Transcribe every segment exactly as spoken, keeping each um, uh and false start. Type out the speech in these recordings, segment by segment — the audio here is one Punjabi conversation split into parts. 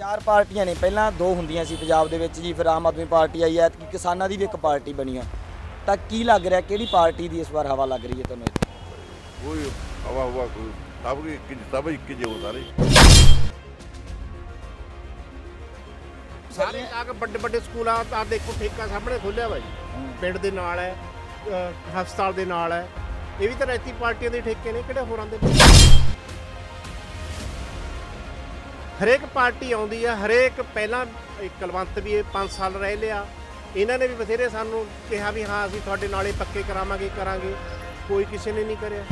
चार पार्टियां ने, पहला दो होंदियां सी पंजाब दे विच जी, फिर आम आदमी पार्टी आई है, कि किसानां दी भी एक पार्टी बनी है, तो की लग रहा किहड़ी पार्टी दी इस बार हवा लग रही है तुहानूं? कोई हवा हुआ कोई सब एक सब एक जो सारे सारे आके बड़े बड़े स्कूल आ देखो ठेका सामने खोलिया भाई पिंड दे नाल है, हस्पताल दे नाल है, ये भी तो रैती पार्टियां दे ठेके ने किहड़े होरां दे। हरेक पार्टी आउंदी है, हरेक पहला कुलवंत भी पाँच साल रह लिया, इन्हां ने भी बथेरे सानूं कहा भी हाँ असीं तुहाडे नाल पक्के करावांगे करांगे, कोई किसी ने नहीं करिया।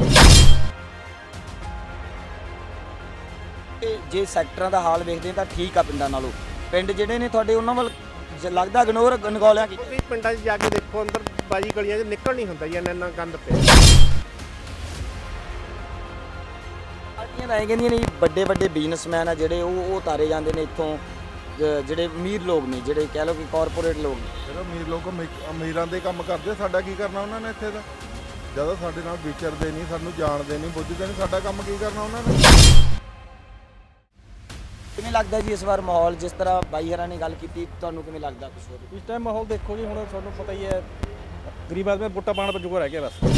जे सैक्टरां दा हाल वेखदे तां ठीक आ पिंडां नालों, पिंड जिहड़े ने तुहाडे उन्हां वल लगदा इग्नोर गनगौलियां कीते? कई पिंडां 'ਚ जा के देखो अंदर बाजी गलियां 'ਚ निकल नहीं हुंदा, इंना इंना गंद पिया। पार्टियां ਤਾਂ ਇਹ ਕਹਿੰਦੀਆਂ ਨੇ ਵੱਡੇ ਵੱਡੇ ਬਿਜ਼ਨਸਮੈਨ ਆ ਜਿਹੜੇ ਉਹ ਉਹ ਉਤਾਰੇ ਜਾਂਦੇ ਨੇ ਇੱਥੋਂ, ਜਿਹੜੇ ਅਮੀਰ ਲੋਕ ਨੇ, ਜਿਹੜੇ ਕਹਿ ਲਓ ਕਿ ਕਾਰਪੋਰੇਟ ਲੋਕ ਨੇ। ਜਿਹੜਾ ਅਮੀਰ ਲੋਕ ਅਮੀਰਾਂ ਦੇ ਕੰਮ ਕਰਦੇ, ਸਾਡਾ ਕੀ ਕਰਨਾ ਉਹਨਾਂ ਨੇ ਇੱਥੇ ਦਾ? ਜਦੋਂ ਸਾਡੇ ਨਾਲ ਵਿਚਰਦੇ ਨਹੀਂ, ਸਾਨੂੰ ਜਾਣਦੇ ਨਹੀਂ, ਬੁੱਝਦੇ ਨਹੀਂ, ਸਾਡਾ ਕੰਮ ਕੀ ਕਰਨਾ ਉਹਨਾਂ ਨੇ? ਕਿਵੇਂ ਲੱਗਦਾ ਜੀ ਇਸ ਵਾਰ ਮਾਹੌਲ, ਜਿਸ ਤਰ੍ਹਾਂ ਬਾਈ ਹਰਾਂ ਨੇ ਗੱਲ ਕੀਤੀ, ਤੁਹਾਨੂੰ ਕਿਵੇਂ ਲੱਗਦਾ ਕੁਝ ਹੋਰ? ਇਸ ਟਾਈਮ ਮਾਹੌਲ ਦੇਖੋ ਜੀ, ਹੁਣ ਤੁਹਾਨੂੰ ਪਤਾ ਹੀ ਹੈ ਗਰੀਬ ਆਦਮੀ ਵੋਟਾਂ ਪਾਉਣ ਪਰ ਜੁਗਾ ਰਹਿ ਗਿਆ ਬਸ।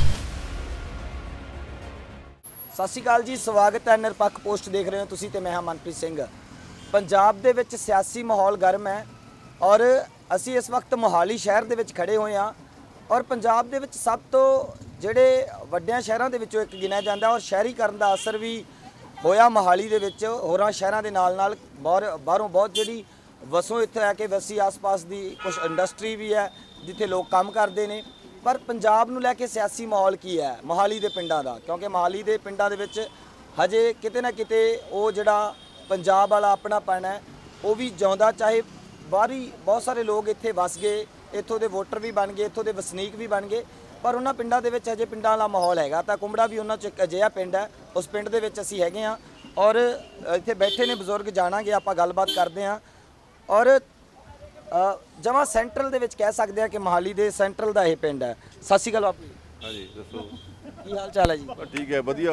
ਸਤਿ ਸ਼੍ਰੀ ਅਕਾਲ ਜੀ, ਸਵਾਗਤ ਹੈ ਨਿਰਪੱਖ ਪੋਸਟ ਦੇਖ ਰਹੇ ਹੋ ਤੁਸੀਂ ਤੇ ਮੈਂ ਹਾਂ ਮਨਪ੍ਰੀਤ ਸਿੰਘ। ਪੰਜਾਬ ਦੇ ਵਿੱਚ ਸਿਆਸੀ ਮਾਹੌਲ ਗਰਮ ਹੈ ਔਰ ਅਸੀਂ ਇਸ ਵਕਤ ਮੋਹਾਲੀ ਸ਼ਹਿਰ ਦੇ ਵਿੱਚ ਖੜੇ ਹੋਏ ਹਾਂ ਔਰ ਪੰਜਾਬ ਦੇ ਵਿੱਚ ਸਭ ਤੋਂ ਜਿਹੜੇ ਵੱਡਿਆਂ ਸ਼ਹਿਰਾਂ ਦੇ ਵਿੱਚੋਂ ਇੱਕ ਗਿਣਿਆ ਜਾਂਦਾ ਔਰ ਸ਼ਹਿਰੀਕਰਨ ਦਾ ਅਸਰ ਵੀ ਹੋਇਆ ਮੋਹਾਲੀ ਦੇ ਵਿੱਚ। ਹੋਰਾਂ ਸ਼ਹਿਰਾਂ ਦੇ ਨਾਲ ਨਾਲ ਬਾਹਰ ਬਾਹਰੋਂ ਬਹੁਤ ਜਿਹੜੀ ਵਸੋਂ ਇੱਥੇ ਆ ਕੇ ਵਸੀ, ਆਸ-ਪਾਸ ਦੀ ਕੁਝ ਇੰਡਸਟਰੀ ਵੀ ਹੈ ਜਿੱਥੇ ਲੋਕ ਕੰਮ ਕਰਦੇ ਨੇ। ਪਰ ਪੰਜਾਬ ਨੂੰ ਲੈ ਕੇ ਸਿਆਸੀ ਮਾਹੌਲ ਕੀ ਹੈ ਮੋਹਾਲੀ ਦੇ ਪਿੰਡਾਂ ਦਾ? ਕਿਉਂਕਿ ਮੋਹਾਲੀ ਦੇ ਪਿੰਡਾਂ ਦੇ ਵਿੱਚ ਹਜੇ ਕਿਤੇ ਨਾ ਕਿਤੇ ਉਹ ਜਿਹੜਾ ਪੰਜਾਬ ਵਾਲਾ ਆਪਣਾਪਣ ਹੈ ਉਹ ਵੀ ਜਿਉਂਦਾ, ਚਾਹੇ ਬਾਹਰੀ ਬਹੁਤ ਸਾਰੇ ਲੋਕ ਇੱਥੇ ਵਸ ਗਏ, ਇੱਥੋਂ ਦੇ ਵੋਟਰ ਵੀ ਬਣ ਗਏ, ਇੱਥੋਂ ਦੇ ਵਸਨੀਕ ਵੀ ਬਣ ਗਏ, ਪਰ ਉਹਨਾਂ ਪਿੰਡਾਂ ਦੇ ਵਿੱਚ ਹਜੇ ਪਿੰਡਾਂ ਵਾਲਾ ਮਾਹੌਲ ਹੈਗਾ। ਤਾਂ ਕੁੰਬੜਾ ਵੀ ਉਹਨਾਂ 'ਚ ਇੱਕ ਅਜਿਹਾ ਪਿੰਡ ਹੈ, ਉਸ ਪਿੰਡ ਦੇ ਵਿੱਚ ਅਸੀਂ ਹੈਗੇ ਹਾਂ ਔਰ ਇੱਥੇ ਬੈਠੇ ਨੇ ਬਜ਼ੁਰਗ, ਜਾਣਾਂਗੇ ਆਪਾਂ, ਗੱਲਬਾਤ ਕਰਦੇ ਹਾਂ। ਔਰ ਜਮਾਂ ਸੈਂਟਰਲ ਦੇ ਵਿੱਚ ਕਹਿ ਸਕਦੇ ਹਾਂ ਕਿ ਮੋਹਾਲੀ ਦੇ ਸੈਂਟਰਲ ਦਾ ਇਹ ਪਿੰਡ ਹੈ। ਸਤਿ ਸ਼੍ਰੀ ਅਕਾਲ ਬਾਪੂ ਜੀ। ਹਾਂਜੀ ਦੱਸੋ ਕੀ ਹਾਲ ਚਾਲ ਹੈ ਜੀ? ਠੀਕ ਹੈ, ਵਧੀਆ।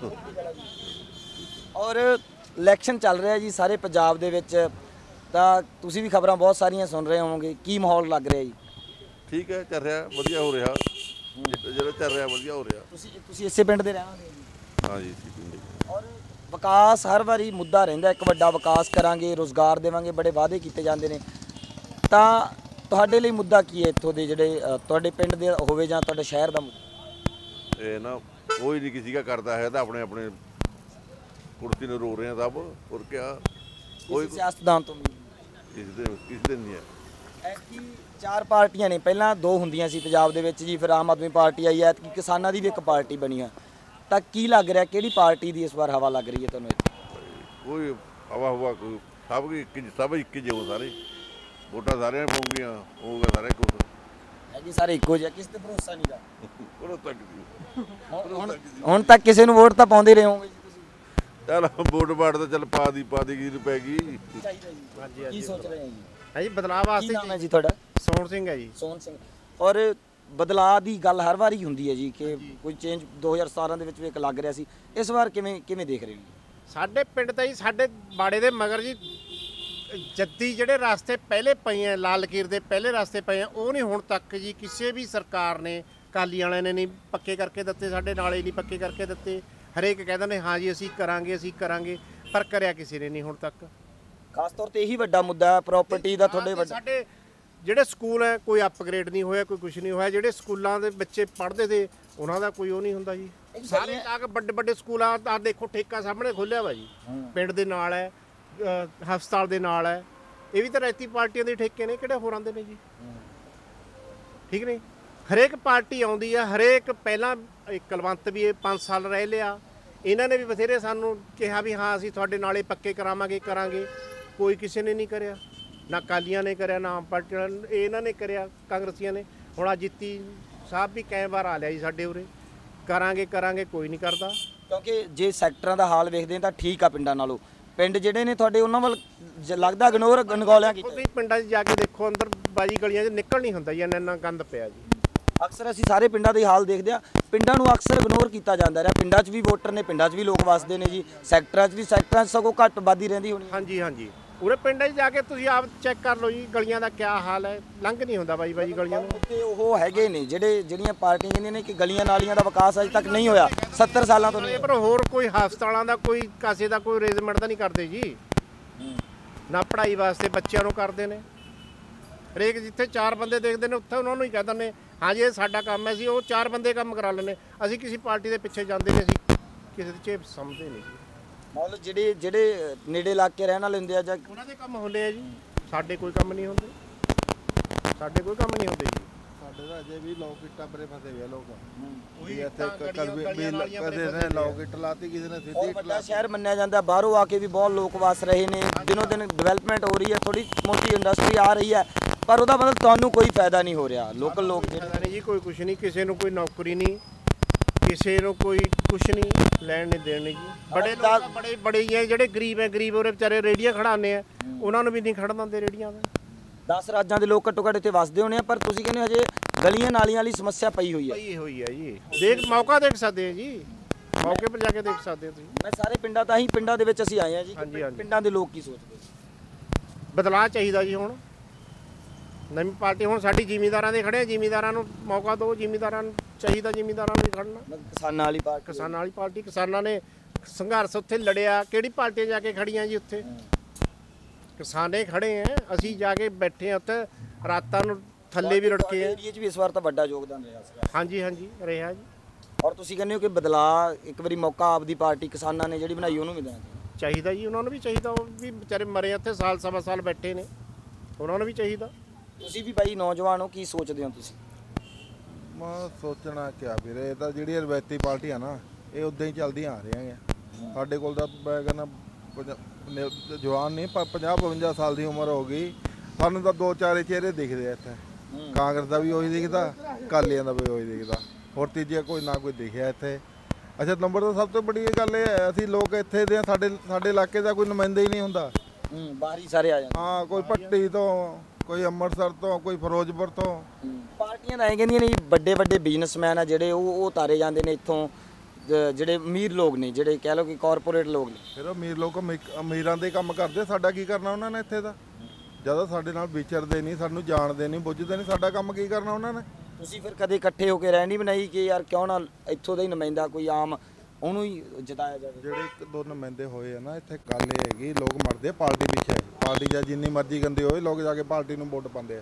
ਔਰ ਇਲੈਕਸ਼ਨ ਚੱਲ ਰਿਹਾ ਜੀ ਸਾਰੇ ਪੰਜਾਬ ਦੇ ਵਿੱਚ, ਤਾਂ ਤੁਸੀਂ ਵੀ ਖਬਰਾਂ ਬਹੁਤ ਸਾਰੀਆਂ ਸੁਣ ਰਹੇ ਹੋਵੋਗੇ, ਕੀ ਮਾਹੌਲ ਲੱਗ ਰਿਹਾ ਜੀ? ਠੀਕ ਹੈ, ਚੱਲ ਰਿਹਾ, ਵਧੀਆ ਹੋ ਰਿਹਾ, ਜਿਹੜਾ ਚੱਲ ਰਿਹਾ ਵਧੀਆ ਹੋ ਰਿਹਾ। ਤੁਸੀਂ ਤੁਸੀਂ ਇਸੇ ਪਿੰਡ ਦੇ ਰਹਿਣਗੇ? ਹਾਂਜੀ ਇਸੇ ਪਿੰਡ। ਔਰ ਵਿਕਾਸ ਹਰ ਵਾਰੀ ਮੁੱਦਾ ਰਹਿੰਦਾ, ਇੱਕ ਵੱਡਾ ਵਿਕਾਸ ਕਰਾਂਗੇ, ਰੋਜ਼ਗਾਰ ਦੇਵਾਂਗੇ, ਬੜੇ ਵਾਅਦੇ ਕੀਤੇ ਜਾਂਦੇ ਨੇ, ਤਾਂ ਤੁਹਾਡੇ ਲਈ ਮੁੱਦਾ ਕੀ ਹੈ ਇੱਥੋਂ ਦੇ, ਜਿਹੜੇ ਤੁਹਾਡੇ ਪਿੰਡ ਦੇ ਹੋਵੇ ਜਾਂ ਤੁਹਾਡੇ ਸ਼ਹਿਰ ਦਾ ਮੁੱਦਾ? ਇਹ ਨਾ ਕੋਈ ਨਹੀਂ ਕਿਸੇ ਦਾ ਕਰਦਾ ਹੈ, ਤਾਂ ਆਪਣੇ ਆਪਣੇ ਕੁਰਸੀ ਨੂੰ ਰੋ ਰਹੇ ਆ ਸਭ, ਹੋਰ ਕਿਆ ਕੋਈ ਸਿਆਸਤਦਾਨ ਤੋਂ ਇਸ ਦਿਨ ਇਸ ਦਿਨ ਨਹੀਂ ਹੈ। ਐਤਕੀ ਚਾਰ ਪਾਰਟੀਆਂ ਨੇ, ਪਹਿਲਾਂ ਦੋ ਹੁੰਦੀਆਂ ਸੀ ਪੰਜਾਬ ਦੇ ਵਿੱਚ ਜੀ, ਫਿਰ ਆਮ ਆਦਮੀ ਪਾਰਟੀ ਆਈ ਹੈ, ਐਤਕੀ ਕਿਸਾਨਾਂ ਦੀ ਵੀ ਇੱਕ ਪਾਰਟੀ ਬਣੀ ਹੈ, ਤਾਂ ਕੀ ਲੱਗ ਰਿਹਾ ਕਿਹੜੀ ਪਾਰਟੀ ਦੀ ਇਸ ਵਾਰ ਹਵਾ ਲੱਗ ਰਹੀ ਹੈ ਤੁਹਾਨੂੰ? ਕੋਈ ਹਵਾ ਹੁਆ ਕੋਈ ਸਭ ਇੱਕ ਸਭ ਇੱਕ ਜੋ ਸਾਰੇ ਵੋਟਾਂ ਸਾਰਿਆਂ ਨੂੰ ਪਊਗੀਆਂ, ਹੋਊਗਾ ਸਾਰਾ ਕੁਝ ਹੈ ਜੀ, ਸਾਰੇ ਇੱਕੋ ਜਿਹਾ, ਕਿਸੇ ਤੇ ਭਰੋਸਾ ਨਹੀਂ ਗਾ। ਉਦੋਂ ਤੱਕ ਹੁਣ ਹੁਣ ਤੱਕ ਕਿਸੇ ਨੂੰ ਵੋਟ ਤਾਂ ਪਾਉਂਦੇ ਰਹੇ ਹੋਗੇ ਜੀ ਤੁਸੀਂ? ਚੱਲ ਵੋਟ ਪਾੜ ਤਾਂ ਚੱਲ ਪਾ ਦੀ ਪਾ ਦੀ ਕੀ ਪੈ ਗਈ। ਕੀ ਸੋਚ ਰਹੇ ਹੋ ਜੀ? ਹੈ ਜੀ ਬਦਲਾਅ ਕੀ ਵਾਸਤੇ ਨਾਮ ਹੈ ਜੀ ਤੁਹਾਡਾ? ਸੋਹਣ ਸਿੰਘ ਹੈ ਜੀ। ਸੋਹਣ ਸਿੰਘ। ਔਰ ਬਦਲਾਅ ਦੀ ਗੱਲ ਹਰ ਵਾਰੀ ਹੁੰਦੀ ਹੈ ਜੀ ਕਿ ਕੋਈ ਚੇਂਜ ਦੋ ਹਜ਼ਾਰ ਸਤਾਰਾਂ ਦੇ ਵਿੱਚ ਵੀ ਇੱਕ ਲੱਗ ਰਿਹਾ ਸੀ, ਇਸ ਵਾਰ ਕਿਵੇਂ ਕਿਵੇਂ ਦੇਖ ਰਹੇ ਹੋ? ਸਾਡੇ ਪਿੰਡ ਤਾਂ ਜੀ ਸਾਡੇ ਬਾੜੇ ਦੇ ਮਗਰ ਜੀ ਜੱਦੀ ਜਿਹੜੇ ਰਸਤੇ ਪਹਿਲੇ ਪਏ ਆ, ਲਾਲ ਲਕੀਰ ਦੇ ਪਹਿਲੇ ਰਸਤੇ ਪਏ ਆ, ਉਹ ਨਹੀਂ ਹੁਣ ਤੱਕ ਜੀ ਕਿਸੇ ਵੀ ਸਰਕਾਰ ਨੇ, ਅਕਾਲੀ ਵਾਲਿਆਂ ਨੇ ਨਹੀਂ ਪੱਕੇ ਕਰਕੇ ਦਿੱਤੇ, ਸਾਡੇ ਨਾਲੇ ਨਹੀਂ ਪੱਕੇ ਕਰਕੇ ਦਿੱਤੇ। ਹਰੇਕ ਕਹਿੰਦੇ ਨੇ ਹਾਂ ਜੀ ਅਸੀਂ ਕਰਾਂਗੇ ਅਸੀਂ ਕਰਾਂਗੇ, ਪਰ ਕਰਿਆ ਕਿਸੇ ਨੇ ਨਹੀਂ ਹੁਣ ਤੱਕ। ਖਾਸ ਤੌਰ ਤੇ ਇਹੀ ਵੱਡਾ ਮੁੱਦਾ ਹੈ ਪ੍ਰਾਪਰਟੀ ਦਾ ਤੁਹਾਡੇ ਵੱਡਾ। ਸਾਡੇ ਜਿਹੜੇ ਸਕੂਲ ਹੈ ਕੋਈ ਅਪਗ੍ਰੇਡ ਨਹੀਂ ਹੋਇਆ, ਕੋਈ ਕੁਝ ਨਹੀਂ ਹੋਇਆ, ਜਿਹੜੇ ਸਕੂਲਾਂ ਦੇ ਬੱਚੇ ਪੜ੍ਹਦੇ ਤੇ ਉਹਨਾਂ ਦਾ ਕੋਈ ਉਹ ਨਹੀਂ ਹੁੰਦਾ ਜੀ। ਸਾਰੇ ਆ ਕੇ ਵੱਡੇ ਵੱਡੇ ਸਕੂਲ ਆ ਦੇਖੋ ਠੇਕਾ ਸਾਹਮਣੇ ਖੋਲਿਆ ਵਾ ਜੀ, ਪਿੰਡ ਦੇ ਨਾਲ ਹੈ, ਹਸਪਤਾਲ ਦੇ ਨਾਲ ਹੈ, ਇਹ ਵੀ ਤਾਂ ਰੈਤੀ ਪਾਰਟੀਆਂ ਦੇ ਠੇਕੇ ਨੇ, ਕਿਹੜੇ ਹੋਰਾਂ ਦੇ ਨੇ ਜੀ? ਠੀਕ ਨਹੀਂ, ਹਰੇਕ ਪਾਰਟੀ ਆਉਂਦੀ ਆ, ਹਰੇਕ ਪਹਿਲਾਂ ਕੁਲਵੰਤ ਵੀ ਪੰਜ ਸਾਲ ਰਹਿ ਲਿਆ, ਇਹਨਾਂ ਨੇ ਵੀ ਬਥੇਰੇ ਸਾਨੂੰ ਕਿਹਾ ਵੀ ਹਾਂ ਅਸੀਂ ਤੁਹਾਡੇ ਨਾਲੇ ਪੱਕੇ ਕਰਾਵਾਂਗੇ ਕਰਾਂਗੇ, ਕੋਈ ਕਿਸੇ ਨੇ ਨਹੀਂ ਕਰਿਆ, ਨਾ ਅਕਾਲੀਆਂ ਨੇ ਕਰਿਆ, ਨਾ ਆਮ ਪਾਰਟੀ ਇਹਨਾਂ ਨੇ ਕਰਿਆ, ਕਾਂਗਰਸੀਆਂ ਨੇ। ਹੁਣ ਆ ਜਿੱਤੀ ਸਾਹਿਬ ਵੀ ਕਈ ਵਾਰ ਆ ਲਿਆ ਜੀ ਸਾਡੇ ਉਰੇ, ਕਰਾਂਗੇ ਕਰਾਂਗੇ, ਕੋਈ ਨਹੀਂ ਕਰਦਾ। ਕਿਉਂਕਿ ਜੇ ਸੈਕਟਰਾਂ ਦਾ ਹਾਲ ਵੇਖਦੇ ਤਾਂ ਠੀਕ ਆ ਪਿੰਡਾਂ ਨਾਲੋਂ, ਪਿੰਡ ਜਿਹੜੇ ਨੇ ਤੁਹਾਡੇ ਉਹਨਾਂ ਵੱਲ ਲੱਗਦਾ ਇਗਨੋਰ ਗਨਗੌਲਿਆਂ ਕੀਤਾ? ਤੁਸੀਂ ਪਿੰਡਾਂ 'ਚ ਜਾ ਕੇ ਦੇਖੋ ਅੰਦਰ ਬਾਜੀ ਗਲੀਆਂ 'ਚ ਨਿਕਲ ਨਹੀਂ ਹੁੰਦਾ ਜੀ, ਇੰਨਾ ਇੰਨਾ ਗੰਦ ਪਿਆ ਜੀ। ਅਕਸਰ ਅਸੀਂ ਸਾਰੇ ਪਿੰਡਾਂ ਦੇ ਹਾਲ ਦੇਖਦੇ ਆ, ਪਿੰਡਾਂ ਨੂੰ ਅਕਸਰ ਇਗਨੋਰ ਕੀਤਾ ਜਾਂਦਾ ਰਿਹਾ। ਪਿੰਡਾਂ 'ਚ ਵੀ ਵੋਟਰ ਨੇ, ਪਿੰਡਾਂ 'ਚ ਵੀ ਲੋਕ ਵਸਦੇ ਨੇ ਜੀ, ਸੈਕਟਰਾਂ 'ਚ ਵੀ, ਸੈਕਟਰਾਂ 'ਚ ਸਗੋਂ ਘੱਟ ਆਬਾਦੀ ਰਹਿੰਦੀ ਹੋਣੀ। ਹਾਂਜੀ ਹਾਂਜੀ, ਉਰੇ ਪਿੰਡਾਂ 'ਚ ਜਾ ਕੇ ਤੁਸੀਂ ਆਪ ਚੈੱਕ ਕਰ ਲਓ ਜੀ ਗਲੀਆਂ ਦਾ ਕਿਆ ਹਾਲ ਹੈ। ਲੰਘ ਨਹੀਂ ਹੁੰਦਾ ਬਾਈ ਬਾਈ ਗਲੀਆਂ ਨੂੰ। ਤੇ ਉਹ ਹੈਗੇ ਨੇ ਜਿਹੜੇ ਜਿਹੜੀਆਂ ਪਾਰਟੀਆਂ ਕਹਿੰਦੀਆਂ ਨੇ ਕਿ ਗਲੀਆਂ ਨਾਲੀਆਂ ਦਾ ਵਿਕਾਸ ਅਜੇ ਤੱਕ ਨਹੀਂ ਹੋਇਆ, ਸੱਤਰ ਸਾਲਾਂ ਤੋਂ ਨਹੀਂ। ਪਰ ਹੋਰ ਕੋਈ ਹਸਪਤਾਲਾਂ ਦਾ ਕੋਈ ਕਾਸੇ ਦਾ ਕੋਈ ਅਰੇਂਜਮੈਂਟ ਤਾਂ ਨਹੀਂ ਕਰਦੇ ਜੀ। ਨਾ ਪੜ੍ਹਾਈ ਵਾਸਤੇ ਬੱਚਿਆਂ ਨੂੰ ਕਰਦੇ ਨੇ। ਹਰੇਕ ਜਿੱਥੇ ਚਾਰ ਬੰਦੇ ਦੇਖਦੇ ਨੇ ਉੱਥੇ ਉਹਨਾਂ ਨੂੰ ਹੀ ਕਹਿ ਦਿੰਦੇ ਹਾਂਜੀ ਇਹ ਸਾਡਾ ਕੰਮ ਹੈ, ਅਸੀਂ ਉਹ ਚਾਰ ਬੰਦੇ ਕੰਮ ਕਰਾ ਲੈਂਦੇ। ਅਸੀਂ ਕਿਸੇ ਪਾਰਟੀ ਦੇ ਪਿੱਛੇ ਜਾਂਦੇ ਨਹੀਂ, ਅਸੀਂ ਕਿਸੇ ਦੀ ਚੇਪ ਸਮਝਦੇ ਨਹੀਂ ਜੀ। ਮਤਲਬ ਜਿਹੜੇ ਜਿਹੜੇ ਨੇੜੇ ਇਲਾਕੇ ਰਹਿਣ ਵਾਲੇ ਹੁੰਦੇ ਆ ਜਾਂ ਉਹਨਾਂ ਦੇ ਕੰਮ ਹੁੰਦੇ ਆ ਜੀ, ਸਾਡੇ ਕੋਈ ਕੰਮ ਨਹੀਂ ਹੁੰਦੇ। ਸਾਡੇ ਕੋਈ ਕੰਮ ਨਹੀਂ ਹੁੰਦੇ ਜੀ। ਸਾਡੇ ਤਾਂ ਅਜੇ ਵੀ ਲੋਕ ਇੱਟਾਂ ਪਰੇ ਫਸੇ ਹੋਏ ਆ ਲੋਕ। ਉਹੀ ਇੱਥੇ ਕਦੇ ਨੇ ਲੋਕ ਇੱਟ ਲਾਤੀ, ਕਿਸੇ ਨੇ ਸਿੱਧੀ ਇੱਟ ਵੱਡਾ ਸ਼ਹਿਰ ਮੰਨਿਆ ਜਾਂਦਾ, ਬਾਹਰੋਂ ਆ ਕੇ ਵੀ ਬਹੁਤ ਲੋਕ ਵਸ ਰਹੇ ਨੇ, ਦਿਨੋਂ ਦਿਨ ਡਿਵੈਲਪਮੈਂਟ ਹੋ ਰਹੀ ਹੈ, ਥੋੜੀ ਮੋਟੀ ਇੰਡਸਟਰੀ ਆ ਰਹੀ ਹੈ, ਪਰ ਉਹਦਾ ਮਤਲਬ ਤੁਹਾਨੂੰ ਕੋਈ ਫਾਇਦਾ ਨਹੀਂ ਹੋ ਰਿਹਾ। ਲੋਕਲ ਲੋਕ ਫਾਇਦਾ ਨਹੀਂ ਜੀ, ਕੋਈ ਕੁਛ ਨਹੀਂ, ਕਿਸੇ ਨੂੰ ਕੋਈ ਨੌਕਰੀ ਨਹੀਂ, ਕਿਸੇ ਨੂੰ ਕੋਈ ਕੁਛ ਨਹੀਂ, ਲੈਣ ਨਹੀਂ ਦੇਣ ਨਹੀਂ ਜੀ। ਬੜੇ ਲੋਕ ਬੜੇ ਬੜੇ ਹੀ ਹੈ ਜਿਹੜੇ ਗਰੀਬ ਹੈ, ਗਰੀਬ ਉਹਦੇ ਵਿਚਾਰੇ ਰੇੜੀਆਂ ਖੜਾਉਂਦੇ ਆ, ਉਹਨਾਂ ਨੂੰ ਵੀ ਨਹੀਂ ਖੜਨ ਦਿੰਦੇ ਰੇੜੀਆਂ ਦਾ। ਦਸ ਰਾਜਾਂ ਦੇ ਲੋਕ ਘੱਟੋ ਘੱਟ ਇੱਥੇ ਵਸਦੇ ਹੋਣੇ ਆ, ਪਰ ਤੁਸੀਂ ਕਹਿੰਦੇ ਹਜੇ ਗਲੀਆਂ ਨਾਲੀਆਂ ਵਾਲੀ ਸਮੱਸਿਆ ਪਈ ਹੋਈ ਹੈ। ਪਈ ਹੋਈ ਹੈ ਜੀ, ਦੇਖ ਮੌਕਾ ਦੇਖ ਸਕਦੇ ਆ ਜੀ, ਮੌਕੇ ਪਰ ਜਾ ਕੇ ਦੇਖ ਸਕਦੇ ਹੋ ਤੁਸੀਂ। ਮੈਂ ਸਾਰੇ ਪਿੰਡਾਂ ਤਾਂ ਹੀ ਪਿੰਡਾਂ ਦੇ ਵਿੱਚ ਅਸੀਂ ਆਏ ਆ ਜੀ, ਹਾਂਜੀ, ਹਾਂਜੀ। ਪਿੰਡਾਂ ਦੇ ਲੋਕ ਕੀ ਸੋਚਦੇ? ਬਦਲਾਅ ਚਾਹੀਦਾ ਜੀ। ਹੁਣ ਨਵੀਂ ਪਾਰਟੀ, ਹੁਣ ਸਾਡੀ ਜ਼ਿਮੀਂਦਾਰਾਂ ਦੇ ਖੜੇ ਆ, ਜ਼ਿਮੀਂਦਾਰਾਂ ਨੂੰ ਮੌਕਾ ਦਿਓ, ਜ਼ਿਮੀਂਦਾਰਾਂ ਨੂੰ ਚਾਹੀਦਾ, ਜ਼ਿਮੀਂਦਾਰਾਂ ਨੂੰ ਵੀ ਖੜਨਾ। ਕਿਸਾਨਾਂ ਵਾਲੀ ਪਾਰਟੀ, ਕਿਸਾਨਾਂ ਵਾਲੀ ਪਾਰਟੀ, ਕਿਸਾਨਾਂ ਨੇ ਸੰਘਰਸ਼ ਉੱਥੇ ਲੜਿਆ, ਕਿਹੜੀ ਪਾਰਟੀਆਂ ਜਾ ਕੇ ਖੜੀਆਂ ਜੀ ਉੱਥੇ? ਕਿਸਾਨੇ ਖੜੇ ਆ, ਅਸੀਂ ਜਾ ਕੇ ਬੈਠੇ ਆ ਉੱਥੇ, ਰਾਤਾਂ ਨੂੰ ਥੱਲੇ ਵੀ ਰੁੜਕੇ ਆ। ਏਰੀਏ 'ਚ ਵੀ ਇਸ ਵਾਰ ਤਾਂ ਵੱਡਾ ਯੋਗਦਾਨ ਰਿਹਾ ਸੀ। ਹਾਂਜੀ ਹਾਂਜੀ ਰਿਹਾ ਜੀ। ਔਰ ਤੁਸੀਂ ਕਹਿੰਦੇ ਹੋ ਕਿ ਬਦਲਾਅ ਇੱਕ ਵਾਰੀ ਮੌਕਾ ਆਪਦੀ ਪਾਰਟੀ ਕਿਸਾਨਾਂ ਨੇ ਜਿਹੜੀ ਬਣਾਈ ਉਹਨੂੰ ਵੀ ਦੇਣਾ ਚਾਹੀਦਾ ਜੀ, ਉਹਨਾਂ ਨੂੰ ਵੀ ਚਾਹੀਦਾ। ਉਹ ਵੀ ਵਿਚਾਰੇ ਮਰੇ ਉੱਥੇ ਸਾਲ ਸਵਾ ਸਾਲ ਬੈਠੇ ਨੇ, ਉਹਨਾਂ ਨੂੰ ਵੀ ਚਾਹੀਦਾ। ਤੁਸੀਂ ਵੀ ਬਾਈ ਨੌਜਵਾਨ ਹੋ, ਕੀ ਸੋਚਦੇ ਹੋ ਤੁਸੀਂ? ਮੈਂ ਸੋਚਣਾ ਕਿਆ ਵੀਰੇ, ਇਹ ਤਾਂ ਜਿਹੜੀ ਰਵਾਇਤੀ ਪਾਰਟੀ ਆ ਨਾ, ਇਹ ਉਦਾਂ ਹੀ ਚੱਲਦੀਆਂ ਆ ਰਹੀਆਂ ਆ। ਸਾਡੇ ਕੋਲ ਤਾਂ ਮੈਂ ਕਹਿੰਦਾ ਜਵਾਨ ਨਹੀਂ, ਪਰ ਪੰਜਾਹ ਬਵੰਜਾ ਸਾਲ ਦੀ ਉਮਰ ਹੋ ਗਈ, ਸਾਨੂੰ ਤਾਂ ਦੋ ਚਾਰੇ ਚਿਹਰੇ ਦਿਖਦੇ ਆ ਇੱਥੇ। ਕਾਂਗਰਸ ਦਾ ਵੀ ਉਹੀ ਦਿਖਦਾ, ਅਕਾਲੀਆਂ ਦਾ ਵੀ ਉਹੀ ਦਿਖਦਾ, ਹੋਰ ਤੀਜਾ ਕੋਈ ਨਾ ਕੋਈ ਦਿਖਿਆ ਇੱਥੇ। ਅੱਛਾ, ਨੰਬਰ ਤਾਂ ਸਭ ਤੋਂ ਵੱਡੀ ਗੱਲ ਇਹ ਹੈ, ਅਸੀਂ ਲੋਕ ਇੱਥੇ ਦੇ ਸਾਡੇ ਸਾਡੇ ਇਲਾਕੇ ਦਾ ਕੋਈ ਨੁਮਾਇੰਦਾ ਹੀ ਨਹੀਂ ਹੁੰਦਾ। ਬਾਹਰੀ ਸਾਰੇ ਆ ਜਾਂਦੇ। ਹਾਂ, ਕੋਈ ਪੱਟੀ ਤੋਂ, ਕੋਈ ਅੰਮ੍ਰਿਤਸਰ ਤੋਂ, ਕੋਈ ਫਿਰੋਜ਼ਪੁਰ ਤੋਂ। ਪਾਰਟੀਆਂ ਤਾਂ ਐਂ ਕਹਿੰਦੀਆਂ ਨੇ ਵੱਡੇ ਵੱਡੇ ਬਿਜ਼ਨਸਮੈਨ ਆ ਜਿਹੜੇ ਉਹ ਉਹ ਤਾਰੇ ਜਾਂਦੇ ਨੇ ਇੱਥੋਂ, ਜਿਹੜੇ ਅਮੀਰ ਲੋਕ ਨੇ, ਜਿਹੜੇ ਕਹਿ ਲਓ ਕਿ ਕਾਰਪੋਰੇਟ ਲੋਕ ਨੇ। ਫਿਰ ਅਮੀਰ ਲੋਕ ਅਮੀਰਾਂ ਦੇ ਕੰਮ ਕਰਦੇ, ਸਾਡਾ ਕੀ ਕਰਨਾ ਉਹਨਾਂ ਨੇ ਇੱਥੇ ਦਾ? ਜਦੋਂ ਸਾਡੇ ਨਾਲ ਵਿਚਰਦੇ ਨਹੀਂ, ਸਾਨੂੰ ਜਾਣਦੇ ਨਹੀਂ, ਬੁੱਝਦੇ ਨਹੀਂ, ਸਾਡਾ ਕੰਮ ਕੀ ਕਰਨਾ ਉਹਨਾਂ ਨੇ? ਤੁਸੀਂ ਫਿਰ ਕਦੇ ਇਕੱਠੇ ਹੋ ਕੇ ਰਹਿ ਨਹੀਂ ਬਣਾਈ ਕਿ ਯਾਰ ਕਿਉਂ ਨਾ ਇੱਥੋਂ ਦਾ ਹੀ ਨੁਮਾਇੰਦਾ ਕੋਈ ਆਮ ਉਹਨੂੰ ਹੀ ਜਿਤਾਇਆ ਜਾਵੇ? ਜਿਹੜੇ ਇੱਕ ਦੋ ਨੁਮਾਇੰਦੇ ਹੋਏ ਆ ਨਾ ਇੱਥੇ, ਗੱਲ ਇਹ ਹੈਗੀ, ਲੋਕ ਮਰਦੇ ਪਾਰਟੀ ਪਿੱਛੇ। ਪਾਰਟੀ ਜਾਂ ਜਿੰਨੀ ਮਰਜ਼ੀ ਗੰਦੀ ਹੋਏ, ਲੋਕ ਜਾ ਕੇ ਪਾਰਟੀ ਨੂੰ ਵੋਟ ਪਾਉਂਦੇ ਆ।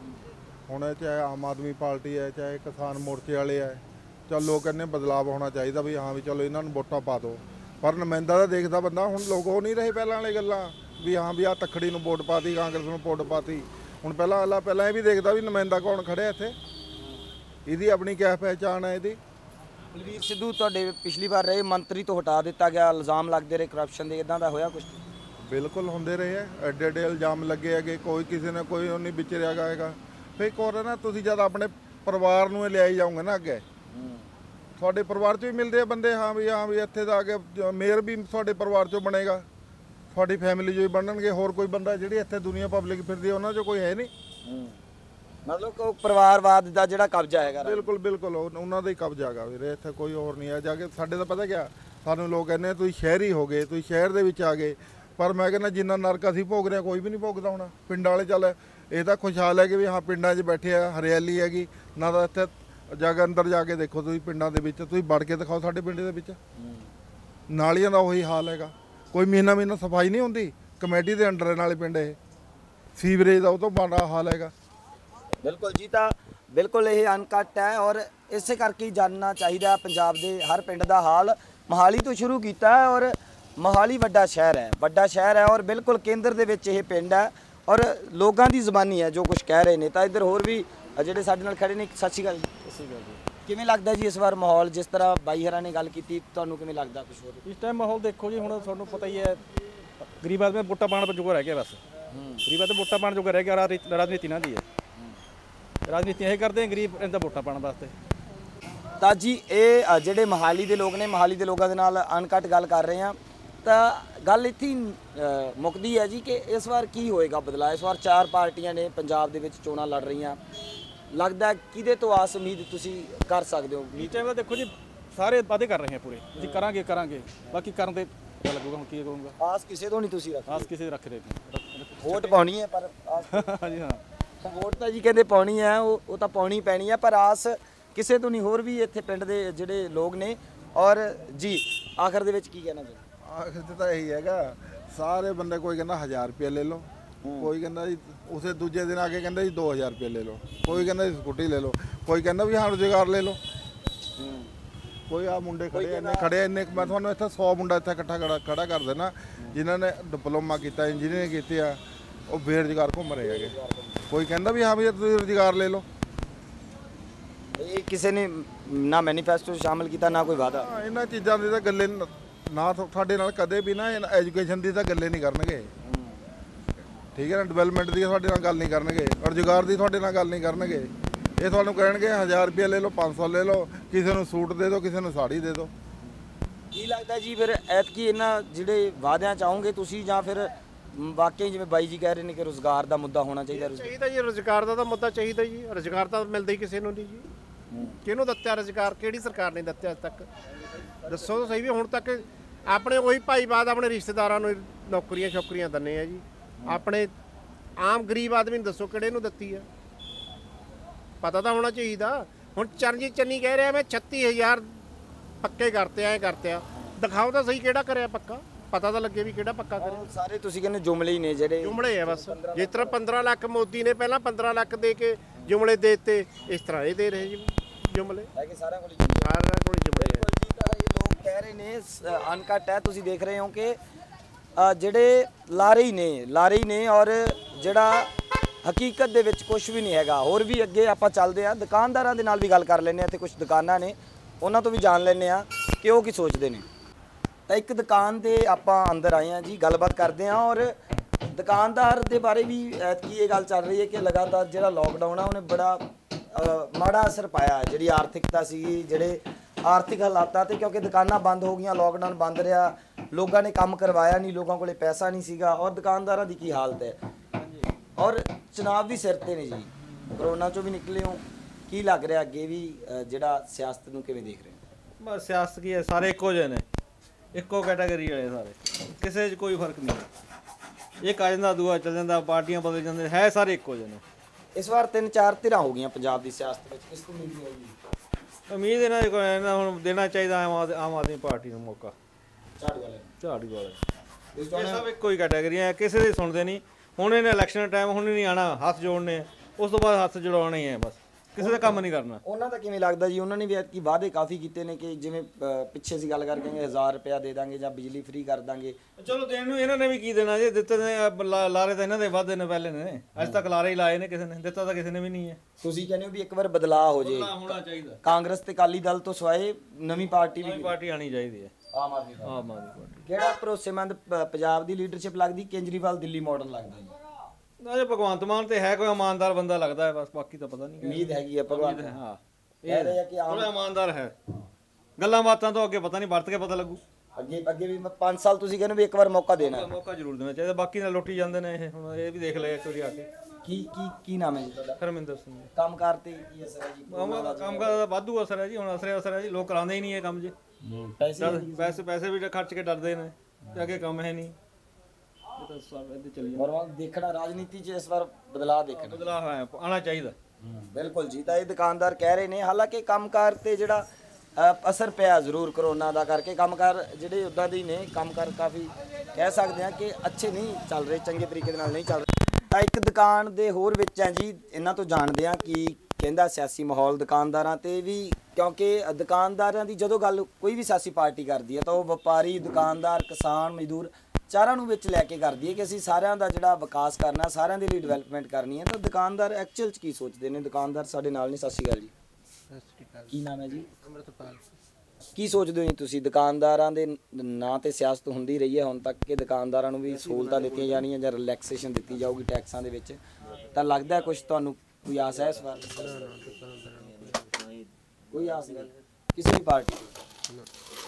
ਹੁਣ ਚਾਹੇ ਆਮ ਆਦਮੀ ਪਾਰਟੀ ਹੈ, ਚਾਹੇ ਕਿਸਾਨ ਮੋਰਚੇ ਵਾਲੇ ਹੈ, ਚਲ ਲੋਕ ਕਹਿੰਦੇ ਬਦਲਾਅ ਹੋਣਾ ਚਾਹੀਦਾ ਵੀ ਹਾਂ ਵੀ ਚਲੋ ਇਹਨਾਂ ਨੂੰ ਵੋਟਾਂ ਪਾ ਦਿਓ, ਪਰ ਨੁਮਾਇੰਦਾ ਦਾ ਦੇਖਦਾ ਬੰਦਾ। ਹੁਣ ਲੋਕ ਉਹ ਨਹੀਂ ਰਹੇ ਪਹਿਲਾਂ ਵਾਲੇ ਗੱਲਾਂ ਵੀ ਹਾਂ ਵੀ ਆਹ ਤੱਖੜੀ ਨੂੰ ਵੋਟ ਪਾਤੀ, ਕਾਂਗਰਸ ਨੂੰ ਵੋਟ ਪਾਤੀ। ਹੁਣ ਪਹਿਲਾਂ ਵਾਲਾ ਪਹਿਲਾਂ ਇਹ ਵੀ ਦੇਖਦਾ ਵੀ ਨੁਮਾਇੰਦਾ ਕੌਣ ਖੜਿਆ ਇੱਥੇ, ਇਹਦੀ ਆਪਣੀ ਕਿਆ ਪਹਿਚਾਣ ਹੈ ਇਹਦੀ। ਬਲਵੀਰ ਸਿੱਧੂ ਤੁਹਾਡੇ ਪਿਛਲੀ ਵਾਰ ਰਹੇ ਮੰਤਰੀ ਤੋਂ ਹਟਾ ਦਿੱਤਾ ਗਿਆ, ਇਲਜ਼ਾਮ ਲੱਗਦੇ ਰਹੇ ਕਰਪਸ਼ਨ ਦੇ, ਇਦਾਂ ਦਾ ਹੋਇਆ ਕੁਝ? ਬਿਲਕੁਲ ਹੁੰਦੇ ਰਹੇ ਆ, ਐਡੇ ਐਡੇ ਇਲਜ਼ਾਮ ਲੱਗੇ ਹੈਗੇ, ਕੋਈ ਕਿਸੇ ਨੇ ਕੋਈ ਉਹ ਨਹੀਂ ਵਿਚਰਿਆ ਹੈਗਾ। ਫਿਰ ਇੱਕ ਹੋਰ ਹੈ ਨਾ, ਤੁਸੀਂ ਜਦ ਆਪਣੇ ਪਰਿਵਾਰ ਨੂੰ ਇਹ ਲਿਆਈ ਜਾਓਗੇ ਨਾ ਅੱਗੇ, ਤੁਹਾਡੇ ਪਰਿਵਾਰ 'ਚ ਵੀ ਮਿਲਦੇ ਆ ਬੰਦੇ, ਹਾਂ ਵੀ ਹਾਂ ਵੀ ਇੱਥੇ ਦਾ ਆ ਕੇ ਮੇਅਰ ਵੀ ਤੁਹਾਡੇ ਪਰਿਵਾਰ 'ਚੋਂ ਬਣੇਗਾ, ਤੁਹਾਡੀ ਫੈਮਿਲੀ 'ਚੋਂ ਹੀ ਬਣਨਗੇ। ਹੋਰ ਕੋਈ ਬੰਦਾ ਜਿਹੜੀ ਇੱਥੇ ਦੁਨੀਆ ਪਬਲਿਕ ਫਿਰਦੀ ਹੈ ਉਹਨਾਂ 'ਚੋਂ ਕੋਈ ਹੈ ਨਹੀਂ। ਮਤਲਬ ਕਿ ਪਰਿਵਾਰਵਾਦ ਦਾ ਜਿਹੜਾ ਕਬਜ਼ਾ ਹੈਗਾ। ਬਿਲਕੁਲ ਬਿਲਕੁਲ ਉਹਨਾਂ ਦਾ ਹੀ ਕਬਜ਼ਾ ਹੈਗਾ ਵੀਰੇ, ਇੱਥੇ ਕੋਈ ਹੋਰ ਨਹੀਂ ਹੈ। ਜਾ ਕੇ ਸਾਡੇ ਤਾਂ ਪਤਾ ਕਿਆ, ਸਾਨੂੰ ਲੋਕ ਕਹਿੰਦੇ ਤੁਸੀਂ ਸ਼ਹਿਰੀ ਹੋ ਗਏ, ਤੁਸੀਂ ਸ਼ਹਿਰ ਦੇ ਵਿੱਚ ਆ ਗਏ, ਪਰ ਮੈਂ ਕਹਿੰਦਾ ਜਿੰਨਾ ਨਰਕ ਅਸੀਂ ਭੋਗ ਰਹੇ ਕੋਈ ਵੀ ਨਹੀਂ ਭੋਗਦਾ ਹੋਣਾ। ਪਿੰਡਾਂ ਵਾਲੇ ਚੱਲ ਇਹ ਤਾਂ ਖੁਸ਼ਹਾਲ ਹੈ ਕਿ ਵੀ ਹਾਂ ਪਿੰਡਾਂ 'ਚ ਬੈਠੇ ਆ, ਹਰਿਆਲੀ ਹੈਗੀ ਨਾ। ਤਾਂ ਇੱਥੇ ਜਾ ਕੇ ਅੰਦਰ ਜਾ ਕੇ ਦੇਖੋ ਤੁਸੀਂ ਪਿੰਡਾਂ ਦੇ ਵਿੱਚ, ਤੁਸੀਂ ਵੜ ਕੇ ਦਿਖਾਓ ਸਾਡੇ ਪਿੰਡ ਦੇ ਵਿੱਚ ਨਾਲੀਆਂ ਦਾ ਉਹੀ ਹਾਲ ਹੈਗਾ। ਕੋਈ ਮਹੀਨਾ ਮਹੀਨਾ ਸਫਾਈ ਨਹੀਂ ਹੁੰਦੀ, ਕਮੇਟੀ ਦੇ ਅੰਡਰ ਨਾਲੇ ਪਿੰਡ ਇਹ ਸੀਵਰੇਜ ਦਾ ਉਹ ਤੋਂ ਬੜਾ ਹਾਲ ਹੈਗਾ। ਬਿਲਕੁਲ ਜੀ, ਤਾਂ ਬਿਲਕੁਲ ਇਹ ਅਨਕਟ ਹੈ ਔਰ ਇਸੇ ਕਰਕੇ ਹੀ ਜਾਣਨਾ ਚਾਹੀਦਾ ਪੰਜਾਬ ਦੇ ਹਰ ਪਿੰਡ ਦਾ ਹਾਲ। ਮੋਹਾਲੀ ਤੋਂ ਸ਼ੁਰੂ ਕੀਤਾ ਹੈ ਔਰ ਮੋਹਾਲੀ ਵੱਡਾ ਸ਼ਹਿਰ ਹੈ, ਵੱਡਾ ਸ਼ਹਿਰ ਹੈ ਔਰ ਬਿਲਕੁਲ ਕੇਂਦਰ ਦੇ ਵਿੱਚ ਇਹ ਪਿੰਡ ਹੈ ਔਰ ਲੋਕਾਂ ਦੀ ਜ਼ੁਬਾਨੀ ਹੈ ਜੋ ਕੁਝ ਕਹਿ ਰਹੇ ਨੇ। ਤਾਂ ਇੱਧਰ ਹੋਰ ਵੀ ਜਿਹੜੇ ਸਾਡੇ ਨਾਲ ਖੜੇ ਨੇ, ਸਤਿ ਸ਼੍ਰੀ ਅਕਾਲ ਜੀ। ਸਤਿ ਸ਼੍ਰੀ ਅਕਾਲ ਜੀ। ਕਿਵੇਂ ਲੱਗਦਾ ਜੀ ਇਸ ਵਾਰ ਮਾਹੌਲ, ਜਿਸ ਤਰ੍ਹਾਂ ਬਾਈ ਹਰਾਂ ਨੇ ਗੱਲ ਕੀਤੀ, ਤੁਹਾਨੂੰ ਕਿਵੇਂ ਲੱਗਦਾ ਕੁਝ ਹੋਰ? ਇਸ ਟਾਈਮ ਮਾਹੌਲ ਦੇਖੋ ਜੀ, ਹੁਣ ਤੁਹਾਨੂੰ ਪਤਾ ਹੀ ਹੈ, ਗਰੀਬ ਆਦਮੀ ਵੋਟਾਂ ਪਾਉਣ ਪਰ ਜੋਗਾ ਰਹਿ ਗਿਆ। ਬਸ ਗਰੀਬ ਆਦਮੀ ਵੋਟਾਂ ਪਾਉਣ ਜੋਗਾ ਰਹਿ ਗਿਆ, ਰਾਜਨੀਤੀ ਨਾ ਦੀ ਹੈ। ਰਾਜਨੀਤੀ ਇਹ ਕਰਦੇ ਗਰੀਬ ਇਹਦਾ ਵੋਟਾਂ ਪਾਉਣ ਵਾਸਤੇ। ਤਾਂ ਜੀ ਇਹ ਜਿਹੜੇ ਮੋਹਾਲੀ ਦੇ ਲੋਕ ਨੇ, ਮੋਹਾਲੀ ਦੇ ਲੋਕਾਂ ਦੇ ਨਾਲ ਅਨਕਟ ਗੱਲ ਕਰ ਰਹੇ ਹਾਂ। ਤਾਂ ਗੱਲ ਇੱਥੇ ਹੀ ਮੁੱਕਦੀ ਹੈ ਜੀ ਕਿ ਇਸ ਵਾਰ ਕੀ ਹੋਏਗਾ ਬਦਲਾਅ। ਇਸ ਵਾਰ ਚਾਰ ਪਾਰਟੀਆਂ ਨੇ ਪੰਜਾਬ ਦੇ ਵਿੱਚ ਚੋਣਾਂ ਲੜ ਰਹੀਆਂ, ਲੱਗਦਾ ਕਿਹਦੇ ਤੋਂ ਆਸ ਉਮੀਦ ਤੁਸੀਂ ਕਰ ਸਕਦੇ ਹੋ? ਇਸ ਟਾਈਮ ਦਾ ਦੇਖੋ ਜੀ, ਸਾਰੇ ਵਾਅਦੇ ਕਰ ਰਹੇ ਆ ਪੂਰੇ, ਅਸੀਂ ਕਰਾਂਗੇ ਕਰਾਂਗੇ, ਬਾਕੀ ਕਰਨ ਦੇ ਪਤਾ ਲੱਗੂਗਾ ਹੁਣ ਕੀ ਕਰੂੰਗਾ। ਆਸ ਕਿਸੇ ਤੋਂ ਨਹੀਂ ਤੁਸੀਂ ਰੱਖ ਆਸ ਕਿਸੇ ਦੇ ਰੱਖ ਰਹੇ ਨੇ। ਵੋਟ ਪਾਉਣੀ ਹੈ ਪਰ ਆਸ ਹਾਂਜੀ ਹਾਂ ਵੋਟ ਤਾਂ ਜੀ ਕਹਿੰਦੇ ਪਾਉਣੀ ਹੈ, ਉਹ ਉਹ ਤਾਂ ਪਾਉਣੀ ਪੈਣੀ ਹੈ, ਪਰ ਆਸ ਕਿਸੇ ਤੋਂ ਨਹੀਂ। ਹੋਰ ਵੀ ਇੱਥੇ ਪਿੰਡ ਦੇ ਜਿਹੜੇ ਲੋਕ ਨੇ, ਔਰ ਜੀ ਆਖਰ ਦੇ ਵਿੱਚ ਕੀ ਕਹਿਣਾ ਚਾਹੁੰਦੇ? ਆਖਿਰ 'ਚ ਤਾਂ ਇਹੀ ਹੈਗਾ, ਸਾਰੇ ਬੰਦੇ ਕੋਈ ਕਹਿੰਦਾ ਹਜ਼ਾਰ ਰੁਪਏ ਲੈ ਲਓ, ਕੋਈ ਕਹਿੰਦਾ ਜੀ ਉਸੇ ਦੂਜੇ ਦਿਨ ਆ ਕੇ ਕਹਿੰਦਾ ਜੀ ਦੋ ਹਜ਼ਾਰ ਰੁਪਏ ਲੈ ਲਓ, ਕੋਈ ਕਹਿੰਦਾ ਜੀ ਸਕੂਟੀ ਲੈ ਲਓ, ਕੋਈ ਕਹਿੰਦਾ ਵੀ ਹਾਂ ਰੁਜ਼ਗਾਰ ਲੈ ਲਓ। ਕੋਈ ਆ ਮੁੰਡੇ ਖੜੇ ਇੰਨੇ ਖੜੇ ਇੰਨੇ ਮੈਂ ਤੁਹਾਨੂੰ ਇੱਥੇ ਸੌ ਮੁੰਡਾ ਇੱਥੇ ਇਕੱਠਾ ਖੜਾ ਖੜਾ ਕਰ ਦੇਣਾ ਜਿਨ੍ਹਾਂ ਨੇ ਡਿਪਲੋਮਾ ਕੀਤਾ, ਇੰਜੀਨੀਅਰਿੰਗ ਕੀਤੀ ਆ, ਉਹ ਬੇਰੁਜ਼ਗਾਰ ਘੁੰਮ ਰਹੇ ਹੈਗੇ। ਕੋਈ ਕਹਿੰਦਾ ਵੀ ਹਾਂ ਵੀ ਤੁਸੀਂ ਰੁਜ਼ਗਾਰ ਲੈ ਲਓ। ਇਹ ਕਿਸੇ ਨੇ ਨਾ ਮੈਨੀਫੈਸਟੋ ਸ਼ਾਮਿਲ ਕੀਤਾ, ਨਾ ਕੋਈ ਵਾਅਦਾ। ਹਾਂ, ਇਹਨਾਂ ਚੀਜ਼ਾਂ ਦੀ ਤਾਂ ਗੱਲੇ ਨ- ਨਾ ਤੁ- ਤੁਹਾਡੇ ਨਾਲ ਕਦੇ ਵੀ ਨਾ ਐਜੂਕੇਸ਼ਨ ਦੀ ਤਾਂ ਗੱਲੇ ਨਹੀਂ ਕਰਨਗੇ, ਠੀਕ ਹੈ ਨਾ। ਡਿਵੈਲਪਮੈਂਟ ਦੀ ਤੁਹਾਡੇ ਨਾਲ ਗੱਲ ਨਹੀਂ ਕਰਨਗੇ, ਰੁਜ਼ਗਾਰ ਦੀ ਤੁਹਾਡੇ ਨਾਲ ਗੱਲ ਨਹੀਂ ਕਰਨਗੇ। ਇਹ ਤੁਹਾਨੂੰ ਕਹਿਣਗੇ ਹਜ਼ਾਰ ਰੁਪਏ ਲੈ ਲਓ, ਪੰਜ ਸੌ ਲੈ ਲਓ, ਕਿਸੇ ਨੂੰ ਸੂਟ ਦੇ ਦਿਓ, ਕਿਸੇ ਨੂੰ ਸਾੜੀ ਦੇ ਦਿਓ। ਕੀ ਲੱਗਦਾ ਜੀ ਫਿਰ ਐਤਕੀ ਇਹਨਾਂ ਜਿਹੜੇ ਵਾਅਦਿਆਂ ਚ ਆਉਂਗੇ ਤੁਸੀਂ, ਜਾਂ ਫਿਰ ਵਾਕਈ ਜਿਵੇਂ ਬਾਈ ਜੀ ਕਹਿ ਰਹੇ ਨੇ ਕਿ ਰੁਜ਼ਗਾਰ ਦਾ ਮੁੱਦਾ ਹੋਣਾ ਚਾਹੀਦਾ? ਰੁਜ਼ਗਾਰ ਚਾਹੀਦਾ ਜੀ, ਰੁਜ਼ਗਾਰ ਦਾ ਤਾਂ ਮੁੱਦਾ ਚਾਹੀਦਾ ਜੀ। ਰੁਜ਼ਗਾਰ ਤਾਂ ਮਿਲਦਾ ਹੀ ਕਿਸੇ ਨੂੰ ਨਹੀਂ ਜੀ। ਕਿਹਨੂੰ ਦਿੱਤਾ ਰੁਜ਼ਗਾਰ? ਕਿਹੜੀ ਸਰਕਾਰ ਨੇ ਦਿੱਤਾ ਅੱਜ ਤੱਕ? ਦੱਸੋ ਤਾਂ ਸਹੀ ਵੀ ਹੁਣ ਤੱਕ ਆਪਣੇ ਉਹੀ ਭਾਈਵਾਦ ਆਪਣੇ ਰਿਸ਼ਤੇਦਾਰਾਂ ਨੂੰ ਨੌਕਰੀਆਂ ਛੋਕਰੀਆਂ ਦਿੰਦੇ ਆ ਜੀ। ਆਪਣੇ ਆਮ ਗਰੀਬ ਆਦਮੀ ਨੂੰ ਦੱਸੋ ਕਿਹੜੇ ਨੂੰ ਦਿੱਤੀ ਆ? ਪਤਾ ਤਾਂ ਹੋਣਾ ਚਾਹੀਦਾ। ਹੁਣ ਚਰਨਜੀਤ ਚੰਨੀ ਕਹਿ ਰਿਹਾ ਮੈਂ ਛੱਤੀ ਹਜ਼ਾਰ ਪੱਕੇ ਕਰਤੇ ਐ ਕਰਤੇ ਆ, ਦਿਖਾਓ ਤਾਂ ਸਹੀ ਕਿਹੜਾ ਕਰਿਆ ਪੱਕਾ, ਪਤਾ ਤਾਂ ਲੱਗੇ ਵੀ ਕਿਹੜਾ ਪੱਕਾ ਕਰਿਆ। ਸਾਰੇ ਤੁਸੀਂ ਕਹਿੰਦੇ ਜੁਮਲੇ ਹੀ ਨੇ ਜਿਹੜੇ ਜੁਮਲੇ ਆ ਬਸ। ਜਿਸ ਤਰ੍ਹਾਂ ਪੰਦਰਾਂ ਲੱਖ ਮੋਦੀ ਨੇ ਪਹਿਲਾਂ ਪੰਦਰਾਂ ਲੱਖ ਦੇ ਕੇ ਜੁਮਲੇ ਦੇ ਦਿੱਤੇ, ਇਸ ਤਰ੍ਹਾਂ ਇਹ ਦੇ ਰਹੇ ਜੀ ਜੁਮਲੇ। ਹੈ ਕਿ ਸਾਰਿਆਂ ਕੋਲ ਸਾਰਿਆਂ ਕੋਲ ਜੁਮਲੇ ਆ। ਇਹ ਲੋਕ ਕਹਿ ਰਹੇ ਨੇ ਅਨਕਟ ਹੈ, ਤੁਸੀਂ ਦੇਖ ਰਹੇ ਹੋ ਕਿ ਅ, ਜਿਹੜੇ ਲਾਰੇ ਹੀ ਨੇ ਲਾਰੇ ਹੀ ਨੇ, ਔਰ ਜਿਹੜਾ ਹਕੀਕਤ ਦੇ ਵਿੱਚ ਕੁਝ ਵੀ ਨਹੀਂ ਹੈਗਾ। ਹੋਰ ਵੀ ਅੱਗੇ ਆਪਾਂ ਚੱਲਦੇ ਹਾਂ, ਦੁਕਾਨਦਾਰਾਂ ਦੇ ਨਾਲ ਵੀ ਗੱਲ ਕਰ ਲੈਂਦੇ ਹਾਂ। ਇੱਥੇ ਕੁਝ ਦੁਕਾਨਾਂ ਨੇ, ਉਹਨਾਂ ਤੋਂ ਵੀ ਜਾਣ ਲੈਂਦੇ ਹਾਂ ਕਿ ਉਹ ਕੀ ਸੋਚਦੇ ਨੇ। ਤਾਂ ਇੱਕ ਦੁਕਾਨ ਦੇ ਆਪਾਂ ਅੰਦਰ ਆਏ ਹਾਂ ਜੀ, ਗੱਲਬਾਤ ਕਰਦੇ ਹਾਂ। ਔਰ ਦੁਕਾਨਦਾਰ ਦੇ ਬਾਰੇ ਵੀ ਐਤਕੀ ਇਹ ਗੱਲ ਚੱਲ ਰਹੀ ਹੈ ਕਿ ਲਗਾਤਾਰ ਜਿਹੜਾ ਲੋਕਡਾਊਨ ਆ ਉਹਨੇ ਬੜਾ ਅ, ਮਾੜਾ ਅਸਰ ਪਾਇਆ ਜਿਹੜੀ ਆਰਥਿਕਤਾ ਸੀਗੀ, ਜਿਹੜੇ ਆਰਥਿਕ ਹਾਲਾਤਾਂ ਤੇ, ਕਿਉਂਕਿ ਦੁਕਾਨਾਂ ਬੰਦ ਹੋ ਗਈਆਂ, ਲੋਕਡਾਊਨ ਬੰਦ ਰਿਹਾ, ਲੋਕਾਂ ਨੇ ਕੰਮ ਕਰਵਾਇਆ ਨਹੀਂ, ਲੋਕਾਂ ਕੋਲੇ ਪੈਸਾ ਨਹੀਂ ਸੀਗਾ। ਔਰ ਦੁਕਾਨਦਾਰਾਂ ਦੀ ਕੀ ਹਾਲਤ ਹੈ। ਔਰ ਚੁਣਾਵ ਵੀ ਸਿਰ ਤੇ ਨੇ ਜੀ, ਕਰੋਨਾ ਚੋਂ ਵੀ ਨਿਕਲੇ ਹੋ, ਕੀ ਲੱਗ ਰਿਹਾ ਅੱਗੇ ਵੀ ਅ, ਜਿਹੜਾ ਸਿਆਸਤ ਨੂੰ ਕਿਵੇਂ ਦੇਖ ਰਹੇ ਹੋ? ਬਸ ਸਿਆਸਤ ਕੀ ਹੈ, ਸਾਰੇ ਇੱਕੋ ਜਿਹੇ ਨੇ, ਇੱਕੋ ਕੈਟਾਗਰੀ ਵਾਲੇ ਸਾਰੇ, ਕਿਸੇ 'ਚ ਕੋਈ ਫਰਕ ਨਹੀਂ। ਇੱਕ ਆ ਜਾਂਦਾ, ਦੂਆ ਚੱਲ ਜਾਂਦਾ, ਪਾਰਟੀਆਂ ਬਦਲ ਜਾਂਦੇ, ਹੈ ਸਾਰੇ ਇੱਕੋ ਜਿਹੇ ਨੇ। ਇਸ ਵਾਰ ਤਿੰਨ ਚਾਰ ਧਿਰਾਂ ਹੋ ਗਈਆਂ ਪੰਜਾਬ ਦੀ ਸਿਆਸਤ ਵਿੱਚ, ਕਿਸ ਤੋਂ ਉਮੀਦ ਹੋਈ? ਉਮੀਦ ਇਹਨਾਂ ਦੀ ਕੋਈ ਇਹਨਾਂ ਹੁਣ ਦੇਣਾ ਚਾਹੀਦਾ ਆਮ ਆਦ- ਆਮ ਆਦਮੀ ਪਾਰਟੀ ਨੂੰ ਮੌਕਾ। ਝਾੜੂ ਵਾਲੇ ਝਾੜੂ ਵਾਲੇ ਇਸ ਇਹ ਸਭ ਇੱਕੋ ਹੀ ਕੈਟਾਗਰੀ ਹੈ, ਕਿਸੇ ਦੀ ਸੁਣਦੇ ਨਹੀਂ। ਹੁਣ ਇਹਨੇ ਇਲੈਕਸ਼ਨ ਟਾਈਮ ਹੁਣ ਨਹੀਂ ਆਣਾ ਹੱਥ ਜੋੜਨੇ, ਉਸ ਤੋਂ ਬਾਅਦ ਹੱਥ ਜੋੜਾਉਣੇ ਹੀ ਹੈ ਬਸ, ਕਿਸੇ ਦਾ ਕੰਮ ਨਹੀਂ ਕਰਨਾ। ਉਹਨਾਂ ਦਾ ਕਿਵੇਂ ਲੱਗਦਾ ਜੀ? ਉਹਨਾਂ ਨੇ ਵੀ ਐਤਕੀ ਵਾਅਦੇ ਕਾਫੀ ਕੀਤੇ ਨੇ ਕਿ ਜਿਵੇਂ ਅ, ਪਿੱਛੇ ਸੀ ਗੱਲ ਕਰਕੇ ਕਿ ਹਜ਼ਾਰ ਰੁਪਇਆ ਦੇ ਦਾਂਗੇ ਜਾਂ ਬਿਜਲੀ ਫ੍ਰੀ ਕਰ ਦਾਂਗੇ। ਚਲੋ ਦੇਣ ਨੂੰ ਇਹਨਾਂ ਨੇ ਵੀ ਕੀ ਦੇਣਾ ਜੀ, ਦਿੱਤੇ ਨੇ ਅਹ ਲਾ- ਲਾਰੇ ਤਾਂ ਇਹਨਾਂ ਦੇ ਵਾਅਦੇ ਨੇ ਪਹਿਲੇ ਨੇ, ਅੱਜ ਤੱਕ ਲਾਰੇ ਹੀ ਲਾਏ ਨੇ, ਕਿਸੇ ਨੇ ਦਿੱਤਾ ਤਾਂ ਕਿਸੇ ਨੇ ਵੀ ਨਹੀਂ ਹੈ। ਤੁਸੀਂ ਕਹਿੰਦੇ ਹੋ ਵੀ ਇੱਕ ਵਾਰ ਬਦਲਾਅ ਹੋ ਜੇ, ਬਦਲਾਅ ਹੋਣਾ ਚਾਹੀਦਾ। ਕਾਂਗਰਸ ਤੇ ਅਕਾਲੀ ਦਲ ਤੋਂ ਸਿਵਾਏ ਨਵੀਂ ਪਾਰਟੀ ਵੀ, ਨਵੀਂ ਪਾਰਟੀ ਆਣੀ ਚਾਹੀਦੀ ਹੈ, ਆਮ ਆਦਮੀ ਪਾਰਟੀ। ਆਮ ਆਦਮੀ ਪਾਰਟੀ। ਕਿਹੜਾ ਭਰੋਸੇਮੰਦ ਪ- ਪੰਜਾਬ ਦੀ ਲੀਡਰਸ਼ਿਪ ਲੱਗਦੀ, ਕੇਜਰੀਵਾਲ ਦਿੱਲੀ ਮਾਡਲ ਲੱਗਦਾ ਜੀ? ਅਜੇ ਭਗਵੰਤ ਮਾਨ ਤੇ ਹੈ ਕੋਈ ਇਮਾਨਦਾਰ ਬੰਦਾ ਲੱਗਦਾ ਹੈ, ਬਸ ਬਾਕੀ ਤਾਂ ਪਤਾ ਨਹੀਂ। ਉਮੀਦ ਹੈਗੀ ਆ ਭਗਵਾਨ ਉਮੀਦ ਹੈ, ਹਾਂ ਕਹਿ ਰਹੇ ਆ ਕਿ ਆਮ ਥੋੜਾ ਇਮਾਨਦਾਰ ਹੈ, ਗੱਲਾਂ ਬਾਤਾਂ ਤੋਂ ਅੱਗੇ ਪਤਾ ਨਹੀਂ, ਵਰਤ ਕੇ ਪਤਾ ਲੱਗੂ। ਅੱਗੇ ਅੱਗੇ ਵੀ ਪੰਜ ਸਾਲ ਤੁਸੀਂ ਕਹਿੰਦੇ ਵੀ ਇੱਕ ਵਾਰ ਮੌਕਾ ਦੇਣਾ। ਮੌਕਾ ਜ਼ਰੂਰ ਦੇਣਾ ਚਾਹੀਦਾ, ਬਾਕੀ ਨਾਲ ਲੁੱਟੀ ਜਾਂਦੇ ਨੇ ਇਹ, ਹੁਣ ਇਹ ਵੀ ਦੇਖ ਲਿਆ ਇੱਕ ਵਾਰੀ ਆ ਕੇ। ਕੀ ਕੀ ਕੀ ਨਾਮ ਹੈ ਜੀ ਤੁਹਾਡਾ? ਹਰਮਿੰਦਰ ਸਿੰਘ ਜੀ। ਕੰਮਕਾਰ ਤੇ ਕੀ ਅਸਰ ਹੈ ਜੀ? ਕੰਮ ਕੰਮ ਦਾ ਵਾਧੂ ਅਸਰ ਹੈ ਜੀ, ਹੁਣ ਅਸਰ ਅਸਰ ਹੈ ਜੀ, ਲੋਕ ਕਰਾਉਂਦੇ ਹੀ ਨਹੀਂ ਇਹ ਕੰਮ ਜੀ। ਪੈਸੇ ਚੱਲ ਪੈਸੇ ਪੈਸੇ ਵੀ ਖਰਚ ਕੇ ਡਰਦੇ ਨੇ, ਤੇ ਅੱਗੇ ਕੰਮ ਹੈ ਨਹੀਂ, ਇਹ ਤਾਂ ਸਭ ਇੱਥੇ ਚੱਲੀ ਜਾਂਦਾ। ਔਰ ਦੇਖਣਾ ਰਾਜਨੀਤੀ 'ਚ ਇਸ ਵਾਰ ਬਦਲਾਅ ਦੇਖਣਾ ਬਦਲਾਅ ਹੈ, ਆਉਣਾ ਚਾਹੀਦਾ। ਬਿਲਕੁਲ ਜੀ। ਤਾਂ ਇਹ ਦੁਕਾਨਦਾਰ ਕਹਿ ਰਹੇ ਨੇ, ਹਾਲਾਂਕਿ ਕੰਮਕਾਰ ਤੇ ਜਿਹੜਾ ਅ, ਅਸਰ ਪਿਆ ਜ਼ਰੂਰ ਕਰੋਨਾ ਦਾ ਕਰਕੇ, ਕੰਮਕਾਰ ਜਿਹੜੇ ਉੱਦਾਂ ਦੇ ਹੀ ਨੇ, ਕੰਮਕਾਰ ਕਾਫੀ ਕਹਿ ਸਕਦੇ ਹਾਂ ਕਿ ਅੱਛੇ ਨਹੀਂ ਚੱਲ ਰਹੇ, ਚੰਗੇ ਤਰੀਕੇ ਦੇ ਨਾਲ ਨਹੀਂ ਚੱਲ ਰਹੇ। ਤਾਂ ਇੱਕ ਦੁਕਾਨ ਦੇ ਹੋਰ ਵਿੱਚ ਹੈ ਜੀ, ਇਹਨਾਂ ਤੋਂ ਜਾਣਦੇ ਹਾਂ ਕੀ ਕਹਿੰਦਾ ਸਿਆਸੀ ਮਾਹੌਲ ਦੁਕਾਨਦਾਰਾਂ ਤੇ ਵੀ, ਕਿਉਂਕਿ ਦੁਕਾਨਦਾਰਾਂ ਦੀ ਜਦੋਂ ਗੱਲ ਕੋਈ ਵੀ ਸਿਆਸੀ ਪਾਰਟੀ ਕਰਦੀ ਹੈ ਤਾਂ ਉਹ ਵਪਾਰੀ, ਦੁਕਾਨਦਾਰ, ਕਿਸਾਨ, ਮਜ਼ਦੂਰ ਚਾਰਾਂ ਨੂੰ ਵਿੱਚ ਲੈ ਕੇ ਕਰਦੀ ਹੈ ਕਿ ਅਸੀਂ ਸਾਰਿਆਂ ਦਾ ਜਿਹੜਾ ਵਿਕਾਸ ਕਰਨਾ, ਸਾਰਿਆਂ ਦੇ ਲਈ ਡਿਵੈਲਪਮੈਂਟ ਕਰਨੀ ਹੈ। ਤਾਂ ਦੁਕਾਨਦਾਰ ਐਕਚੁਅਲ 'ਚ ਕੀ ਸੋਚਦੇ ਨੇ? ਦੁਕਾਨਦਾਰ ਸਾਡੇ ਨਾਲ ਨੇ। ਸਤਿ ਸ਼੍ਰੀ ਅਕਾਲ ਜੀ। ਕੀ ਨਾਮ ਹੈ ਜੀ? ਅੰਮ੍ਰਿਤਪਾਲ। ਕੀ ਸੋਚਦੇ ਹੋ ਜੀ ਤੁਸੀਂ? ਦੁਕਾਨਦਾਰਾਂ ਦੇ ਨਾਂ ਤੇ ਸਿਆਸਤ ਹੁੰਦੀ ਰਹੀ ਹੈ ਹੁਣ ਤੱਕ ਕਿ ਦੁਕਾਨਦਾਰਾਂ ਨੂੰ ਵੀ ਸਹੂਲਤਾਂ ਦਿੱਤੀਆਂ ਜਾਣੀਆਂ ਜਾਂ ਰਿਲੈਕਸੇਸ਼ਨ ਦਿੱਤੀ ਜਾਊਗੀ ਟੈਕਸਾਂ ਦੇ ਵਿੱਚ, ਤਾਂ ਲੱਗਦਾ ਕੁਝ ਤੁਹਾਨੂੰ ਕੋਈ ਆਸ ਹੈ ਇਸ ਵਾਰ? ਕੋਈ ਆਸ ਨਹੀਂ ਕਿਸੇ ਵੀ ਪਾਰਟੀ ਦੀ।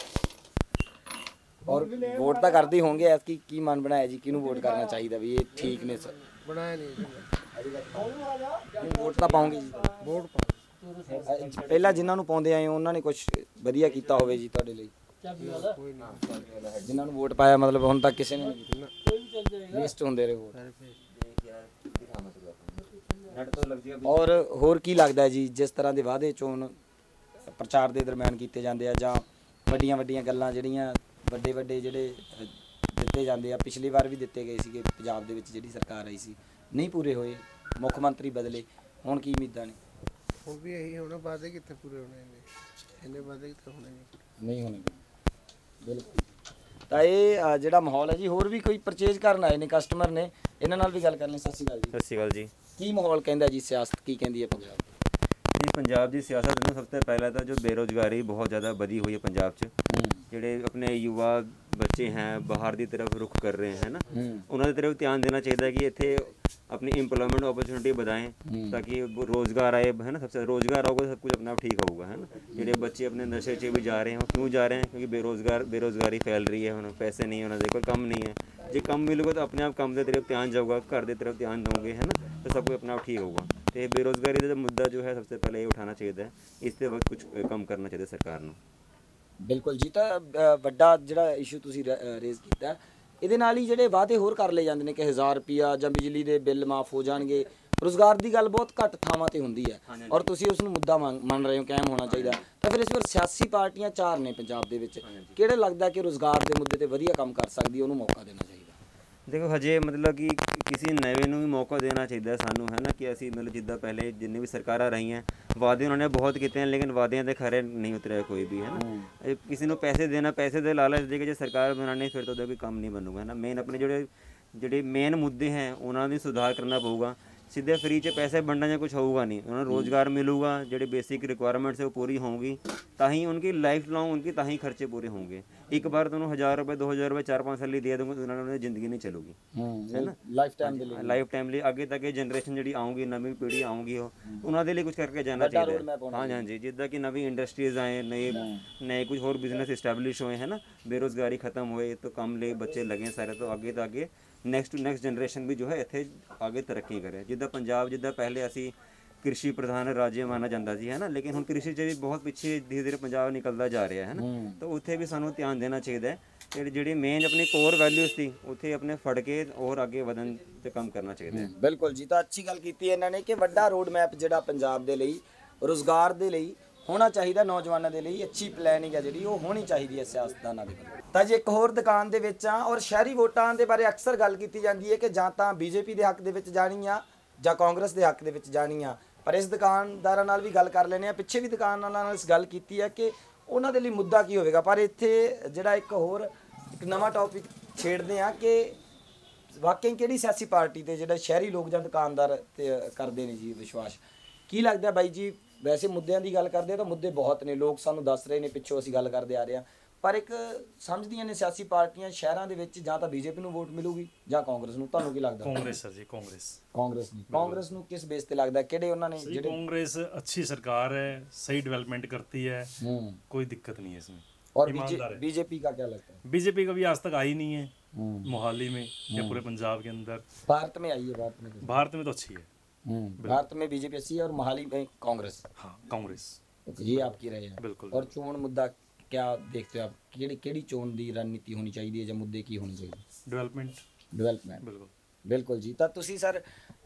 ਔਰ ਵੋਟ ਤਾਂ ਕਰਦੇ ਹੋਣਗੇ, ਐਤਕੀ ਕੀ ਮਨ ਬਣਾਇਆ ਜੀ, ਕਿਹਨੂੰ ਵੋਟ ਕਰਨਾ ਚਾਹੀਦਾ ਵੀ ਇਹ ਠੀਕ ਨੇ? ਸਰ ਬਣਾਇਆ ਨਹੀਂ ਵੋਟ ਤਾਂ ਪਾਉਂਗੇ ਜੀ? ਵੋਟ ਪਾ ਪਹਿਲਾਂ ਜਿਨ੍ਹਾਂ ਨੂੰ ਪਾਉਂਦੇ ਆਏ ਹੋ ਉਹਨਾਂ ਨੇ ਕੁਝ ਵਧੀਆ ਕੀਤਾ ਹੋਵੇ ਜੀ ਤੁਹਾਡੇ ਲਈ? ਜਿਨ੍ਹਾਂ ਨੂੰ ਵੋਟ ਪਾਇਆ ਮਤਲਬ ਹੁਣ ਤੱਕ ਕਿਸੇ ਨੇ ਨਹੀਂ ਕੀਤੀ, ਵੇਸਟ ਹੁੰਦੇ ਰਹੇ ਵੋਟ। ਔਰ ਹੋਰ ਕੀ ਲੱਗਦਾ ਜੀ, ਜਿਸ ਤਰ੍ਹਾਂ ਦੇ ਵਾਅਦੇ ਚੋਣ ਪ੍ਰਚਾਰ ਦੇ ਦਰਮਿਆਨ ਕੀਤੇ ਜਾਂਦੇ ਆ ਜਾਂ ਵੱਡੀਆਂ ਵੱਡੀਆਂ ਗੱਲਾਂ ਜਿਹੜੀਆਂ ਵੱਡੇ ਵੱਡੇ ਜਿਹੜੇ ਦਿੱਤੇ ਜਾਂਦੇ ਆ, ਪਿਛਲੀ ਵਾਰ ਵੀ ਦਿੱਤੇ ਗਏ ਸੀਗੇ ਪੰਜਾਬ ਦੇ ਵਿੱਚ ਜਿਹੜੀ ਸਰਕਾਰ ਆਈ ਸੀ, ਨਹੀਂ ਪੂਰੇ ਹੋਏ, ਮੁੱਖ ਮੰਤਰੀ ਬਦਲੇ, ਹੁਣ ਕੀ ਉਮੀਦਾਂ ਨੇ? ਹੁਣ ਵੀ ਇਹੀ ਹੋਣਾ, ਵਾਅਦੇ ਕਿੱਥੇ ਪੂਰੇ ਹੋਣੇ ਨੇ, ਇੰਨੇ ਵਾਅਦੇ ਕਿੱਥੇ ਹੋਣੇ ਨੇ, ਨਹੀਂ ਹੋਣੇ ਬਿਲਕੁਲ। ਤਾਂ ਇਹ ਅ, ਜਿਹੜਾ ਮਾਹੌਲ ਹੈ ਜੀ, ਹੋਰ ਵੀ ਕੋਈ ਪਰਚੇਜ ਕਰਨ ਆਏ ਨੇ ਕਸਟਮਰ ਨੇ, ਇਹਨਾਂ ਨਾਲ ਵੀ ਗੱਲ ਕਰ ਲਈ। ਸਤਿ ਸ਼੍ਰੀ ਅਕਾਲ ਜੀ। ਸਤਿ ਸ਼੍ਰੀ ਅਕਾਲ ਜੀ। ਕੀ ਮਾਹੌਲ ਕਹਿੰਦਾ ਜੀ, ਸਿਆਸਤ ਕੀ ਕਹਿੰਦੀ ਹੈ ਪੰਜਾਬ ਦੀ? ਜੀ ਪੰਜਾਬ ਦੀ ਸਿਆਸਤ ਨੂੰ ਸਭ ਤੋਂ ਪਹਿਲਾਂ ਤਾਂ ਜੋ ਬੇਰੁਜ਼ਗਾਰੀ ਬਹੁਤ ਜ਼ਿਆਦਾ ਵਧੀ ਹੋਈ ਹੈ ਪੰਜਾਬ 'ਚ, ਜਿਹੜੇ ਆਪਣੇ ਯੁਵਾ ਬੱਚੇ ਹੈ ਬਾਹਰ ਦੀ ਤਰਫ ਰੁਖ ਕਰ ਰਹੇ ਹੈ ਨਾ, ਉਹਨਾਂ ਦੀ ਤਰਫ ਧਿਆਨ ਦੇਣਾ ਚਾਹੀਦਾ ਕਿ ਇੱਥੇ अपनी एम्प्लॉयमेंट अपॉर्चुनिटी बढ़ाएं ताकि रोज़गार आए है ना। सबसे रोज़गार होगा सब कुछ अपने आप ठीक होगा है ना। ਜਿਹੜੇ ਬੱਚੇ ਆਪਣੇ ਨਸ਼ੇ 'ਚ ਵੀ ਜਾ ਰਹੇ हैं क्यों जा रहे हैं? क्योंकि बेरोज़गार बेरोज़गारी फैल रही है, उन्हें पैसे नहीं होना कोई कम नहीं है। ਜੇ ਕੰਮ ਮਿਲੂਗਾ ਤਾਂ ਆਪਣੇ ਆਪ ਕੰਮ ਦੀ ਤਰਫ ਧਿਆਨ ਜਾਊਗਾ, ਘਰ ਦੀ ਤਰਫ ਧਿਆਨ ਦੋਗੇ ਹੈ ਨਾ, ਤਾਂ ਸਭ ਕੁਝ ਆਪਣੇ ਆਪ ਠੀਕ ਹੋਊਗਾ। ਤੇ ਬੇਰੋਜ਼ਗਾਰੀ ਦਾ ਮੁੱਦਾ ਜੋ ਹੈ ਸਭ ਤੋਂ ਪਹਿਲਾਂ ਇਹ ਉਠਾਉਣਾ ਚਾਹੀਦਾ ਹੈ, ਇਸ ਤੇ ਵਕਤ ਕੁਝ ਕੰਮ ਕਰਨਾ ਚਾਹੀਦਾ ਸਰਕਾਰ ਨੂੰ। ਬਿਲਕੁਲ ਜੀ। ਤਾਂ ਅ, ਵੱਡਾ ਜਿਹੜਾ ਇਸ਼ੂ ਤੁਸੀਂ ਰੇਜ਼ ਕੀਤਾ, ਇਹਦੇ ਨਾਲ ਹੀ ਜਿਹੜੇ ਵਾਅਦੇ ਹੋਰ ਕਰ ਲਏ ਜਾਂਦੇ ਨੇ ਕਿ ਹਜ਼ਾਰ ਰੁਪਿਆ ਜਾਂ ਬਿਜਲੀ ਦੇ ਬਿੱਲ ਮਾਫ ਹੋ ਜਾਣਗੇ। ਰੁਜ਼ਗਾਰ ਦੀ ਗੱਲ ਬਹੁਤ ਘੱਟ ਥਾਵਾਂ ਤੇ ਹੁੰਦੀ ਹੈ ਔਰ ਤੁਸੀਂ ਉਸ ਨੂੰ ਮੁੱਦਾ ਮੰਨ ਰਹੇ ਹੋ ਕਾਇਮ ਹੋਣਾ ਚਾਹੀਦਾ। ਤਾਂ ਫਿਰ ਇਸ ਵਾਰ ਸਿਆਸੀ ਪਾਰਟੀਆਂ ਚਾਰ ਨੇ ਪੰਜਾਬ ਦੇ ਵਿੱਚ, ਕਿਹੜੇ ਲੱਗਦਾ ਕਿ ਰੁਜ਼ਗਾਰ ਦੇ ਮੁੱਦੇ ਤੇ ਵਧੀਆ ਕੰਮ ਕਰ ਸਕਦੀ, ਉਹਨੂੰ ਮੌਕਾ ਦੇਣਾ ਚਾਹੀਦਾ? ਦੇਖੋ ਹਜੇ ਮਤਲਬ ਕਿ ਕਿਸੇ ਨਵੇਂ ਨੂੰ ਵੀ ਮੌਕਾ ਦੇਣਾ ਚਾਹੀਦਾ ਸਾਨੂੰ ਹੈ ਨਾ, ਕਿ ਅਸੀਂ ਮਤਲਬ ਜਿੱਦਾਂ ਪਹਿਲੇ ਜਿੰਨੇ ਵੀ ਸਰਕਾਰਾਂ ਰਹੀਆਂ ਵਾਅਦੇ ਉਹਨਾਂ ਨੇ ਬਹੁਤ ਕੀਤੇ ਹਨ, ਲੇਕਿਨ ਵਾਅਦਿਆਂ ਦੇ ਖਰੇ ਨਹੀਂ ਉਤਰਿਆ ਕੋਈ ਵੀ ਹੈ ਨਾ। ਕਿਸੇ ਨੂੰ ਪੈਸੇ ਦੇਣਾ, ਪੈਸੇ ਦੇ ਲਾਲਚ ਦੇ ਕੇ ਜੇ ਸਰਕਾਰ ਬਣਾਉਣੀ ਫਿਰ ਤਾਂ ਉਹਦਾ ਕੋਈ ਕੰਮ ਨਹੀਂ ਬਣੂਗਾ ਹੈ ਨਾ। ਮੇਨ ਆਪਣੇ ਜਿਹੜੇ ਜਿਹੜੇ ਮੇਨ ਮੁੱਦੇ ਹੈ ਉਹਨਾਂ ਨੂੰ ਸੁਧਾਰ ਕਰਨਾ ਪਊਗਾ। सीधे फ्री च पैसे बनना या कुछ होगा नहीं, उन्हें रोज़गार मिलूगा, जो बेसिक रिक्वायरमेंट्स है वो पूरी होंगी, ताही उनकी लाइफ लॉन्ग उनकी ताही खर्चे पूरे होंगे। एक बार तो उन्होंने हज़ार रुपये दो हज़ार रुपये चार पाँच साल दे दूँगे तो उन्होंने ज़िंदगी नहीं चलूगी है ना, लाइफ टाइम लाइफ टाइम लिए आगे तक जनरेशन जी आऊँगी, नवी पीढ़ी आऊँगी हो उन्होंने लिए कुछ करके जाना चाहिए। हाँ हाँ जी, जिदा कि नवी इंडस्ट्रीज़ आए, नए नए कुछ और बिजनेस इस्टैबलिश हुए है ना, बेरोज़गारी खत्म हुए तो कम ले बच्चे लगे सारे, तो आगे तो आगे ਨੈਕਸਟ ਟੂ ਨੈਕਸਟ ਜਨਰੇਸ਼ਨ ਵੀ ਜੋ ਹੈ ਇੱਥੇ ਅੱਗੇ ਤਰੱਕੀ ਕਰੇ। ਜਿੱਦਾਂ ਪੰਜਾਬ ਜਿੱਦਾਂ ਪਹਿਲੇ ਅਸੀਂ ਕ੍ਰਿਸ਼ੀ ਪ੍ਰਧਾਨ ਰਾਜ ਮਾਨਾ ਜਾਂਦਾ ਸੀ ਹੈ ਨਾ, ਲੇਕਿਨ ਹੁਣ ਕ੍ਰਿਸ਼ੀ 'ਚ ਵੀ ਬਹੁਤ ਪਿੱਛੇ ਧੀਰੇ ਧੀਰੇ ਪੰਜਾਬ ਨਿਕਲਦਾ ਜਾ ਰਿਹਾ ਹੈ ਨਾ, ਤਾਂ ਉੱਥੇ ਵੀ ਸਾਨੂੰ ਧਿਆਨ ਦੇਣਾ ਚਾਹੀਦਾ ਹੈ। ਜਿਹੜੀ ਜਿਹੜੀ ਮੇਨ ਆਪਣੀ ਕੋਰ ਵੈਲਿਊਜ਼ ਸੀ ਉੱਥੇ ਆਪਣੇ ਫੜ ਕੇ ਹੋਰ ਅੱਗੇ ਵਧਣ 'ਤੇ ਕੰਮ ਕਰਨਾ ਚਾਹੀਦਾ ਹੈ। ਬਿਲਕੁਲ ਜੀ, ਤਾਂ ਅੱਛੀ ਗੱਲ ਕੀਤੀ ਇਹਨਾਂ ਨੇ ਕਿ ਵੱਡਾ ਰੋਡ ਮੈਪ ਜਿਹੜਾ ਪੰਜਾਬ ਦੇ ਲਈ ਰੁਜ਼ਗਾਰ ਦੇ ਲਈ ਹੋਣਾ ਚਾਹੀਦਾ, ਨੌਜਵਾਨਾਂ ਦੇ ਲਈ ਅੱਛੀ ਪਲੈਨਿੰਗ ਹੈ ਜਿਹੜੀ ਉਹ ਹੋਣੀ ਚਾਹੀਦੀ ਹੈ ਸਿਆਸਤਦਾਨਾਂ ਦੇ ਵੱਲੋਂ। ਤਾਂ ਜੀ ਇੱਕ ਹੋਰ ਦੁਕਾਨ ਦੇ ਵਿੱਚ ਆ ਔਰ ਸ਼ਹਿਰੀ ਵੋਟਾਂ ਦੇ ਬਾਰੇ ਅਕਸਰ ਗੱਲ ਕੀਤੀ ਜਾਂਦੀ ਹੈ ਕਿ ਜਾਂ ਤਾਂ ਬੀਜੇਪੀ ਦੇ ਹੱਕ ਦੇ ਵਿੱਚ ਜਾਣੀ ਆ ਜਾਂ ਕਾਂਗਰਸ ਦੇ ਹੱਕ ਦੇ ਵਿੱਚ ਜਾਣੀ ਆ, ਪਰ ਇਸ ਦੁਕਾਨਦਾਰਾਂ ਨਾਲ ਵੀ ਗੱਲ ਕਰ ਲੈਂਦੇ ਆ। ਪਿੱਛੇ ਵੀ ਦੁਕਾਨਦਾਰਾਂ ਨਾਲ ਇਸ ਗੱਲ ਕੀਤੀ ਹੈ ਕਿ ਉਹਨਾਂ ਦੇ ਲਈ ਮੁੱਦਾ ਕੀ ਹੋਵੇਗਾ, ਪਰ ਇੱਥੇ ਜਿਹੜਾ ਇੱਕ ਹੋਰ ਇੱਕ ਨਵਾਂ ਟੌਪਿਕ ਛੇੜਦੇ ਆ ਕਿ ਵਾਕਈ ਕਿਹੜੀ ਸਿਆਸੀ ਪਾਰਟੀ ਤੇ ਜਿਹੜਾ ਸ਼ਹਿਰੀ ਲੋਕ ਜਾਂ ਦੁਕਾਨਦਾਰ ਤੇ ਕਰਦੇ ਨੇ ਜੀ ਵਿਸ਼ਵਾਸ। ਕੀ ਲੱਗਦਾ ਬਾਈ ਜੀ, ਵੈਸੇ ਮੁੱਦਿਆਂ ਦੀ ਗੱਲ ਕਰਦੇ ਤਾਂ ਮੁੱਦੇ ਬਹੁਤ ਨੇ, ਲੋਕ ਸਾਨੂੰ ਦੱਸ ਰਹੇ ਨੇ, ਪਿੱਛੋਂ ਅਸੀਂ ਗੱਲ ਕਰਦੇ ਆ ਰਹੇ ਹਾਂ, ਪਰ ਇੱਕ ਸਮਝਦੀਆਂ ਨੇ ਸਿਆਸੀ ਪਾਰਟੀਆਂ ਸ਼ਹਿਰਾਂ ਦੇ ਵਿੱਚ ਜਾਂ ਤਾਂ ਬੀਜੇਪੀ ਨੂੰ ਵੋਟ ਮਿਲੂਗੀ ਜਾਂ ਕਾਂਗਰਸ ਨੂੰ। ਤੁਹਾਨੂੰ ਕੀ ਲੱਗਦਾ? ਕਾਂਗਰਸ ਸਰ ਜੀ, ਕਾਂਗਰਸ ਕਾਂਗਰਸ ਨੂੰ ਕਾਂਗਰਸ ਨੂੰ ਕਿਸ ਬੇਸ ਤੇ ਲੱਗਦਾ, ਕਿਹੜੇ ਉਹਨਾਂ ਨੇ ਜਿਹੜੇ? कांग्रेस अच्छी सरकार है, सही डेवलपमेंट करती है, कोई दिक्कत नहीं है इसमें। और बीजेपी का क्या लगता है? बीजेपी कभी आज तक आई नहीं है मोहाली में या पूरे पंजाब के अंदर। भारत में आई है? भारत में भारत में तो अच्छी है, भारत में बीजेपी अच्छी है और मोहाली में कांग्रेस। हाँ कांग्रेस, ये आपकी राय है? बिल्कुल। और चोण मुद्दा क्या देखते हो आप, ਕਿਹੜੀ ਕਿਹੜੀ ਚੋਣ ਦੀ ਰਣਨੀਤੀ ਹੋਣੀ ਚਾਹੀਦੀ ਹੈ ਜਾਂ ਮੁੱਦੇ ਕੀ ਹੋਣੇ ਚਾਹੀਦੇ? ਡਿਵੈਲਪਮੈਂਟ ਡਿਵੈਲਪਮੈਂਟ, ਬਿਲਕੁਲ ਬਿਲਕੁਲ ਜੀ। ਤਾਂ ਤੁਸੀਂ ਸਰ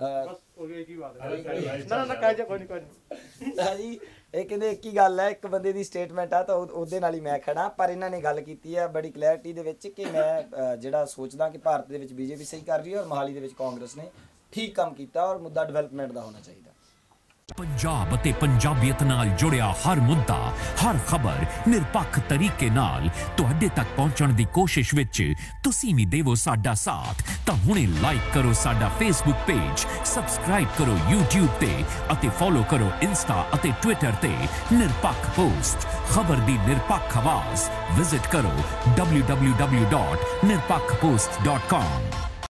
ਨਾ ਨਾ ਕਹਿ ਜਾ ਕੋਈ ਨਹੀਂ ਕੋਈ ਨਹੀਂ ਜੀ, ਇਹ ਕਹਿੰਦੇ ਇੱਕ ਹੀ ਗੱਲ ਹੈ, ਇੱਕ ਬੰਦੇ ਦੀ ਸਟੇਟਮੈਂਟ ਆ ਤਾਂ ਉਹਦੇ ਨਾਲ ਹੀ ਮੈਂ ਖੜਾ, ਪਰ ਇਹਨਾਂ ਨੇ ਗੱਲ ਕੀਤੀ ਹੈ ਬੜੀ ਕਲੈਰਿਟੀ ਦੇ ਵਿੱਚ ਕਿ ਮੈਂ ਜਿਹੜਾ ਸੋਚਦਾ ਕਿ ਭਾਰਤ ਦੇ ਵਿੱਚ ਬੀਜੇਪੀ ਸਹੀ ਕਰ ਰਹੀ ਹੈ ਔਰ ਮੋਹਾਲੀ ਦੇ ਵਿੱਚ ਕਾਂਗਰਸ ਨੇ ਠੀਕ ਕੰਮ ਕੀਤਾ ਔਰ ਮੁੱਦਾ ਡਿਵੈਲਪਮੈਂਟ ਦਾ ਹੋਣਾ ਚਾਹੀਦਾ। पंजाब ਅਤੇ ਪੰਜਾਬੀਅਤ ਨਾਲ ਜੁੜਿਆ ਹਰ ਮੁੱਦਾ, ਹਰ ਖਬਰ ਨਿਰਪੱਖ ਤਰੀਕੇ ਨਾਲ ਤੁਹਾਡੇ ਤੱਕ ਪਹੁੰਚਣ ਦੀ ਕੋਸ਼ਿਸ਼ ਵਿੱਚ ਤੁਸੀਂ ਵੀ ਦੇਵੋ ਸਾਡਾ ਸਾਥ। ਤਾਂ ਹੁਣੇ ਲਾਈਕ ਕਰੋ ਸਾਡਾ ਫੇਸਬੁੱਕ ਪੇਜ, ਸਬਸਕ੍ਰਾਈਬ ਕਰੋ YouTube ਤੇ ਅਤੇ ਫੋਲੋ ਕਰੋ ਇੰਸਟਾ ਅਤੇ ਟਵਿੱਟਰ ਤੇ ਨਿਰਪੱਖ ਪੋਸਟ, ਖਬਰ ਦੀ ਨਿਰਪੱਖ ਆਵਾਜ਼। ਵਿਜ਼ਿਟ ਕਰੋ W W W dot Nirpakh post dot ਕਾਮ।